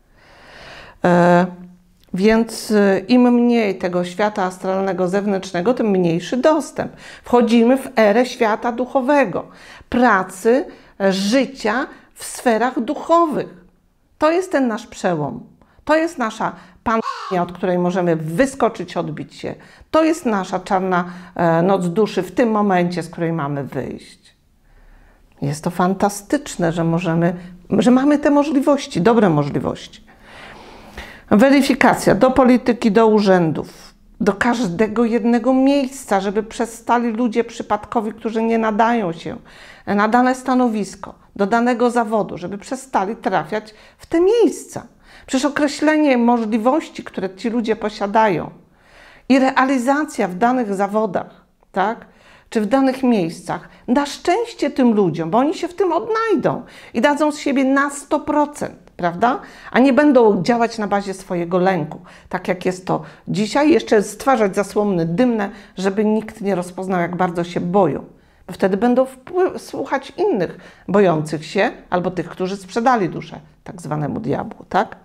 Więc im mniej tego świata astralnego zewnętrznego, tym mniejszy dostęp. Wchodzimy w erę świata duchowego, pracy, życia w sferach duchowych. To jest ten nasz przełom. To jest nasza pandemia, od której możemy wyskoczyć, odbić się. To jest nasza czarna noc duszy w tym momencie, z której mamy wyjść. Jest to fantastyczne, że możemy, że mamy te możliwości, dobre możliwości. Weryfikacja do polityki, do urzędów, do każdego jednego miejsca, żeby przestali ludzie przypadkowi, którzy nie nadają się na dane stanowisko, do danego zawodu, żeby przestali trafiać w te miejsca. Przecież określenie możliwości, które ci ludzie posiadają i realizacja w danych zawodach, tak, czy w danych miejscach da szczęście tym ludziom, bo oni się w tym odnajdą i dadzą z siebie na sto procent, prawda? A nie będą działać na bazie swojego lęku, tak jak jest to dzisiaj, jeszcze stwarzać zasłony dymne, żeby nikt nie rozpoznał, jak bardzo się boją. Bo wtedy będą słuchać innych bojących się, albo tych, którzy sprzedali duszę tak zwanemu diabłu, tak?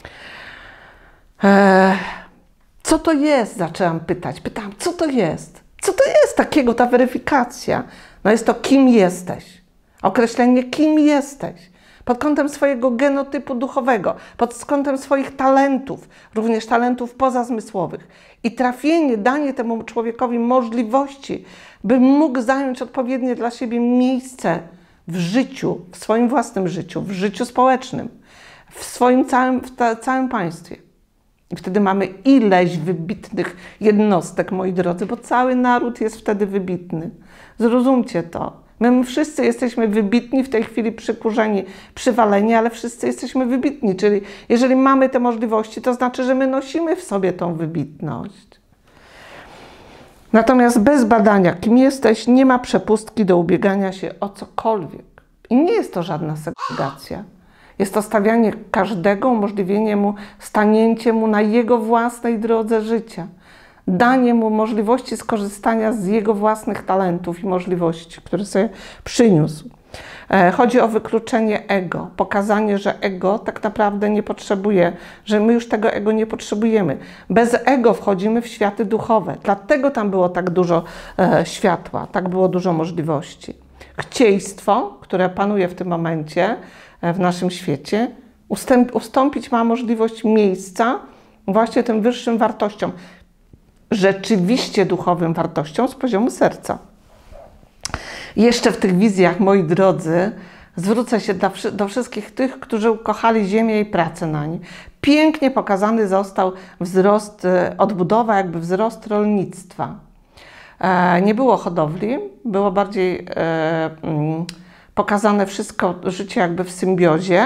Eee, co to jest? Zaczęłam pytać. Pytałam, co to jest? Co to jest takiego, ta weryfikacja? No jest to, kim jesteś. Określenie, kim jesteś. Pod kątem swojego genotypu duchowego, pod kątem swoich talentów, również talentów pozazmysłowych. I trafienie, danie temu człowiekowi możliwości, by mógł zająć odpowiednie dla siebie miejsce w życiu, w swoim własnym życiu, w życiu społecznym, w swoim całym, w ta, całym państwie. I wtedy mamy ileś wybitnych jednostek, moi drodzy, bo cały naród jest wtedy wybitny. Zrozumcie to. My wszyscy jesteśmy wybitni, w tej chwili przykurzeni, przywaleni, ale wszyscy jesteśmy wybitni. Czyli jeżeli mamy te możliwości, to znaczy, że my nosimy w sobie tą wybitność. Natomiast bez badania, kim jesteś, nie ma przepustki do ubiegania się o cokolwiek. I nie jest to żadna segregacja. Jest to stawianie każdego, umożliwienie mu, stanięcie mu na jego własnej drodze życia. Danie mu możliwości skorzystania z jego własnych talentów i możliwości, które sobie przyniósł. Chodzi o wykluczenie ego, pokazanie, że ego tak naprawdę nie potrzebuje, że my już tego ego nie potrzebujemy. Bez ego wchodzimy w światy duchowe, dlatego tam było tak dużo e, światła, tak było dużo możliwości. Chcieństwo, które panuje w tym momencie e, w naszym świecie, ustęp, ustąpić ma możliwość miejsca właśnie tym wyższym wartościom, rzeczywiście duchowym wartościom z poziomu serca. Jeszcze w tych wizjach, moi drodzy, zwrócę się do, do wszystkich tych, którzy ukochali ziemię i pracę na niej. Pięknie pokazany został wzrost, odbudowa, jakby wzrost rolnictwa. E, nie było hodowli, było bardziej e, mm, pokazane wszystko, życie jakby w symbiozie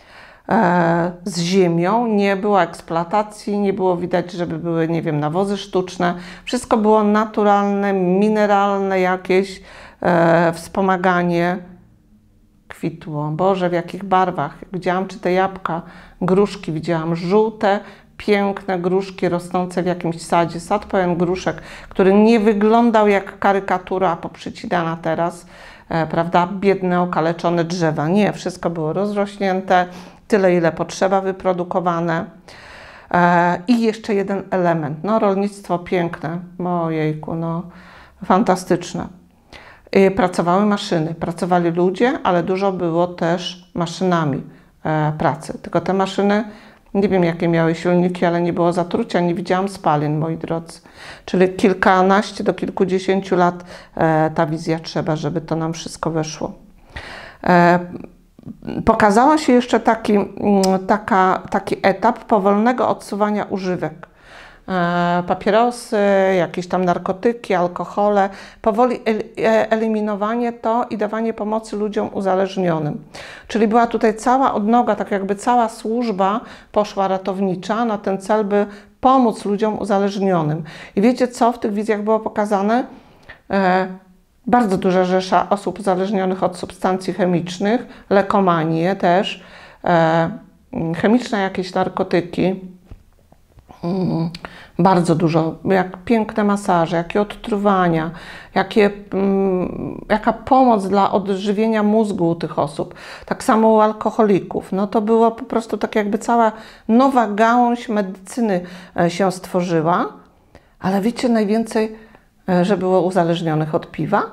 e, z ziemią. Nie było eksploatacji, nie było widać, żeby były, nie wiem, nawozy sztuczne. Wszystko było naturalne, mineralne jakieś, e, wspomaganie. Kwitło. Boże, w jakich barwach. Widziałam, czy te jabłka, gruszki widziałam, żółte, piękne gruszki rosnące w jakimś sadzie. Sad pełen gruszek, który nie wyglądał jak karykatura poprzycinana teraz, e, prawda, biedne, okaleczone drzewa. Nie, wszystko było rozrośnięte, tyle ile potrzeba, wyprodukowane. E, I jeszcze jeden element, no rolnictwo piękne, ojejku, no fantastyczne. Pracowały maszyny, pracowali ludzie, ale dużo było też maszynami e, pracy. Tylko te maszyny, nie wiem jakie miały silniki, ale nie było zatrucia, nie widziałam spalin, moi drodzy. Czyli kilkanaście do kilkudziesięciu lat e, ta wizja trzeba, żeby to nam wszystko weszło. E, pokazała się jeszcze taki, taka, taki etap powolnego odsuwania używek. Papierosy, jakieś tam narkotyki, alkohole, powoli eliminowanie to i dawanie pomocy ludziom uzależnionym. Czyli była tutaj cała odnoga, tak jakby cała służba poszła ratownicza na ten cel, by pomóc ludziom uzależnionym. I wiecie co w tych wizjach było pokazane? E, bardzo duża rzesza osób uzależnionych od substancji chemicznych, lekomanie też, e, chemiczne jakieś narkotyki. Mm, bardzo dużo, jak piękne masaże, jakie odtruwania, jakie, mm, jaka pomoc dla odżywienia mózgu u tych osób. Tak samo u alkoholików. No to było po prostu tak jakby cała nowa gałąź medycyny się stworzyła. Ale wiecie najwięcej, że było uzależnionych od piwa?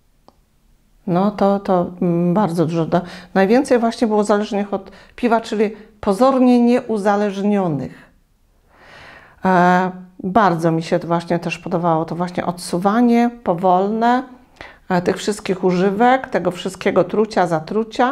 No to, to bardzo dużo. Najwięcej właśnie było uzależnionych od piwa, czyli pozornie nieuzależnionych. E, bardzo mi się to właśnie też podobało, to właśnie odsuwanie powolne e, tych wszystkich używek, tego wszystkiego trucia, zatrucia.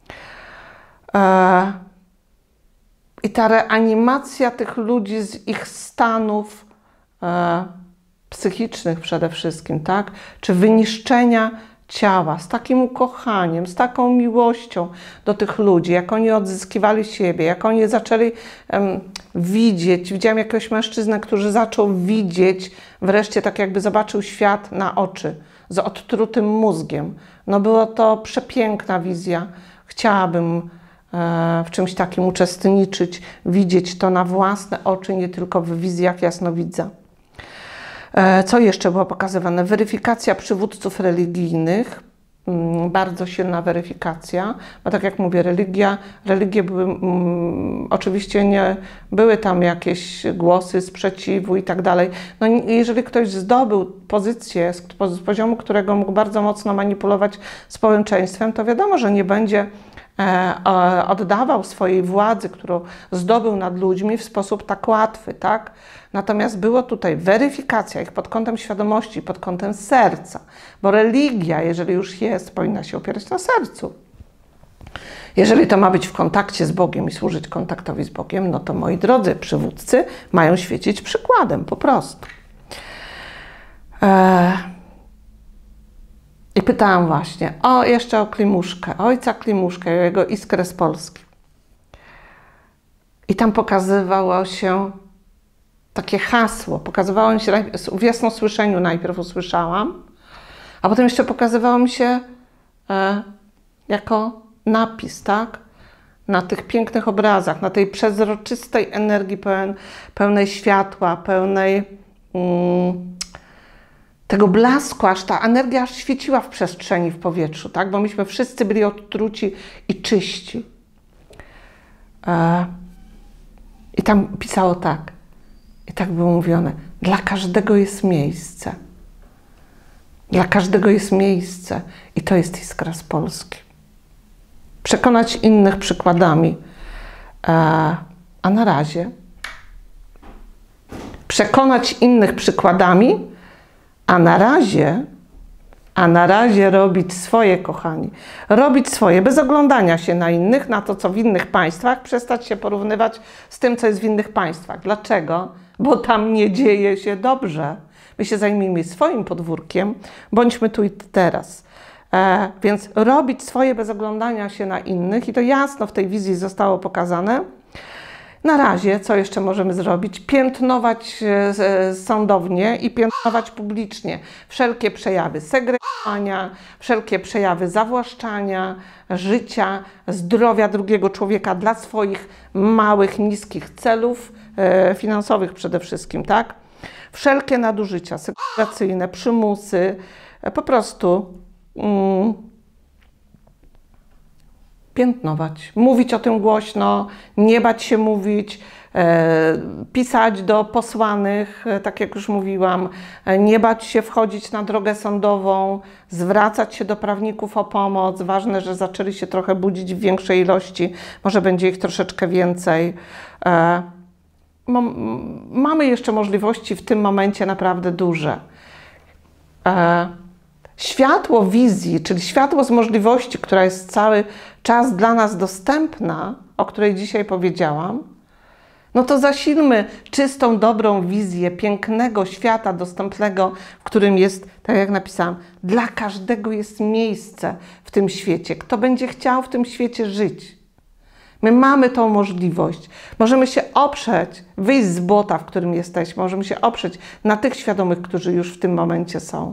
E, I ta reanimacja tych ludzi z ich stanów e, psychicznych przede wszystkim, tak? Czy wyniszczenia ciała, z takim ukochaniem, z taką miłością do tych ludzi, jak oni odzyskiwali siebie, jak oni zaczęli um, widzieć. Widziałam jakiegoś mężczyznę, który zaczął widzieć, wreszcie tak jakby zobaczył świat na oczy, z odtrutym mózgiem. No było to przepiękna wizja. Chciałabym e, w czymś takim uczestniczyć, widzieć to na własne oczy, nie tylko w wizjach jasnowidza. Co jeszcze było pokazywane? Weryfikacja przywódców religijnych, bardzo silna weryfikacja, bo tak jak mówię, religia, religie były, um, oczywiście nie były tam jakieś głosy sprzeciwu i tak dalej. No, jeżeli ktoś zdobył pozycję z, z poziomu, którego mógł bardzo mocno manipulować społeczeństwem, to wiadomo, że nie będzie e, oddawał swojej władzy, którą zdobył nad ludźmi w sposób tak łatwy, tak? Natomiast było tutaj weryfikacja ich pod kątem świadomości, pod kątem serca, bo religia, jeżeli już jest, powinna się opierać na sercu. Jeżeli to ma być w kontakcie z Bogiem i służyć kontaktowi z Bogiem, no to moi drodzy przywódcy mają świecić przykładem, po prostu. Eee... I pytałam właśnie o, jeszcze o Klimuszkę, ojca Klimuszkę, o jego iskrę z Polski. I tam pokazywało się takie hasło, pokazywało mi się, w jasnosłyszeniu najpierw usłyszałam, a potem jeszcze pokazywało mi się e, jako napis, tak? Na tych pięknych obrazach, na tej przezroczystej energii pełen, pełnej światła, pełnej mm, tego blasku, aż ta energia aż świeciła w przestrzeni, w powietrzu, tak? Bo myśmy wszyscy byli odtruci i czyści. E, I tam pisało tak. I tak było mówione, dla każdego jest miejsce. Dla każdego jest miejsce i to jest iskra z Polski. Przekonać innych przykładami, e, a na razie przekonać innych przykładami, a na razie, a na razie robić swoje, kochani. Robić swoje, bez oglądania się na innych, na to, co w innych państwach, przestać się porównywać z tym, co jest w innych państwach. Dlaczego? Bo tam nie dzieje się dobrze. My się zajmijmy swoim podwórkiem, bądźmy tu i teraz. E, więc robić swoje bez oglądania się na innych i to jasno w tej wizji zostało pokazane. Na razie, co jeszcze możemy zrobić? Piętnować e, sądownie i piętnować publicznie wszelkie przejawy segregowania, wszelkie przejawy zawłaszczania, życia, zdrowia drugiego człowieka dla swoich małych, niskich celów, finansowych przede wszystkim, tak? Wszelkie nadużycia segregacyjne, przymusy, po prostu mm, piętnować, mówić o tym głośno, nie bać się mówić, e, pisać do posłanych, e, tak jak już mówiłam, e, nie bać się wchodzić na drogę sądową, zwracać się do prawników o pomoc. Ważne, że zaczęli się trochę budzić w większej ilości, może będzie ich troszeczkę więcej. E, Mamy jeszcze możliwości w tym momencie naprawdę duże. E, światło wizji, czyli światło z możliwości, która jest cały czas dla nas dostępna, o której dzisiaj powiedziałam, no to zasilmy czystą, dobrą wizję pięknego świata dostępnego, w którym jest, tak jak napisałam, dla każdego jest miejsce w tym świecie. Kto będzie chciał w tym świecie żyć. My mamy tą możliwość. Możemy się oprzeć, wyjść z błota, w którym jesteśmy. Możemy się oprzeć na tych świadomych, którzy już w tym momencie są.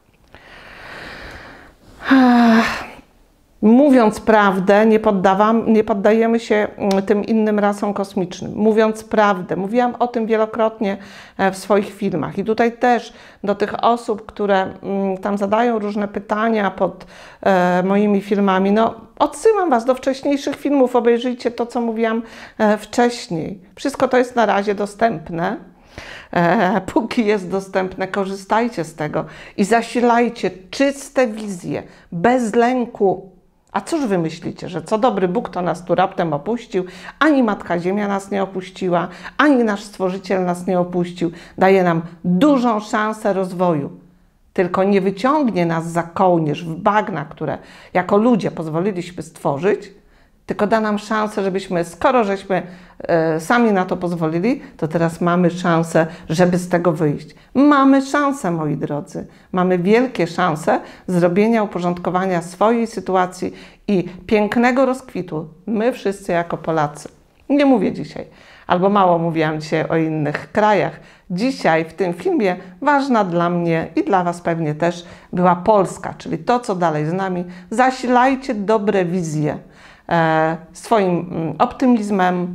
Mówiąc prawdę, nie, poddawam, nie poddajemy się tym innym rasom kosmicznym. Mówiąc prawdę, mówiłam o tym wielokrotnie w swoich filmach. I tutaj też do tych osób, które tam zadają różne pytania pod e, moimi filmami, no odsyłam Was do wcześniejszych filmów, obejrzyjcie to, co mówiłam e, wcześniej. Wszystko to jest na razie dostępne. E, póki jest dostępne, korzystajcie z tego i zasilajcie czyste wizje, bez lęku. A cóż wy myślicie, że co dobry Bóg to nas tu raptem opuścił? Ani Matka Ziemia nas nie opuściła, ani nasz Stworzyciel nas nie opuścił. Daje nam dużą szansę rozwoju. Tylko nie wyciągnie nas za kołnierz w bagna, które jako ludzie pozwoliliśmy stworzyć, tylko da nam szansę, żebyśmy, skoro żeśmy e, sami na to pozwolili, to teraz mamy szansę, żeby z tego wyjść. Mamy szansę, moi drodzy, mamy wielkie szanse zrobienia, uporządkowania swojej sytuacji i pięknego rozkwitu. My wszyscy jako Polacy. Nie mówię dzisiaj, albo mało mówiłam dzisiaj o innych krajach. Dzisiaj w tym filmie ważna dla mnie i dla Was pewnie też była Polska, czyli to, co dalej z nami. Zasilajcie dobre wizje e, swoim optymizmem.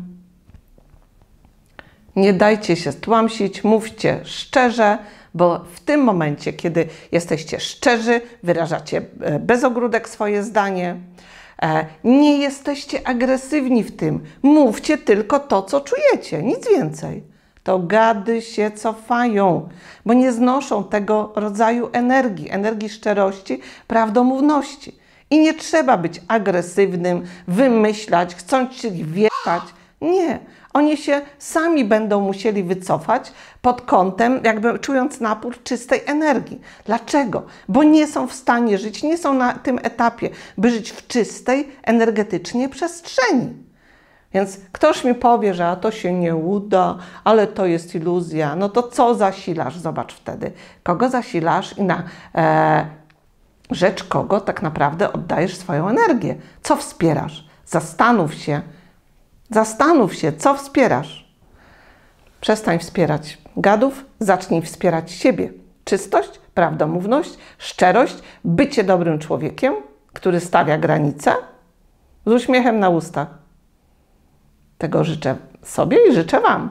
Nie dajcie się stłamsić, mówcie szczerze, bo w tym momencie, kiedy jesteście szczerzy, wyrażacie bez ogródek swoje zdanie, nie jesteście agresywni w tym. Mówcie tylko to, co czujecie, nic więcej. To gady się cofają, bo nie znoszą tego rodzaju energii, energii szczerości, prawdomówności. I nie trzeba być agresywnym, wymyślać, chcąc ich wjechać. Nie. Oni się sami będą musieli wycofać pod kątem, jakby czując napór czystej energii. Dlaczego? Bo nie są w stanie żyć, nie są na tym etapie, by żyć w czystej, energetycznie przestrzeni. Więc ktoś mi powie, że a to się nie uda, ale to jest iluzja. No to co zasilasz? Zobacz wtedy, kogo zasilasz i na e, rzecz kogo tak naprawdę oddajesz swoją energię. Co wspierasz? Zastanów się, Zastanów się, co wspierasz. Przestań wspierać gadów, zacznij wspierać siebie. Czystość, prawdomówność, szczerość, bycie dobrym człowiekiem, który stawia granice z uśmiechem na ustach. Tego życzę sobie i życzę Wam.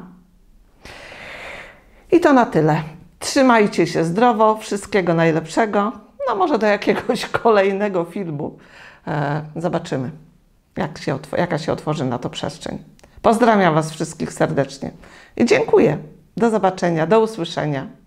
I to na tyle. Trzymajcie się zdrowo, wszystkiego najlepszego. No może do jakiegoś kolejnego filmu. E, zobaczymy. Jak się, jaka się otworzy na to przestrzeń. Pozdrawiam Was wszystkich serdecznie i dziękuję. Do zobaczenia, do usłyszenia.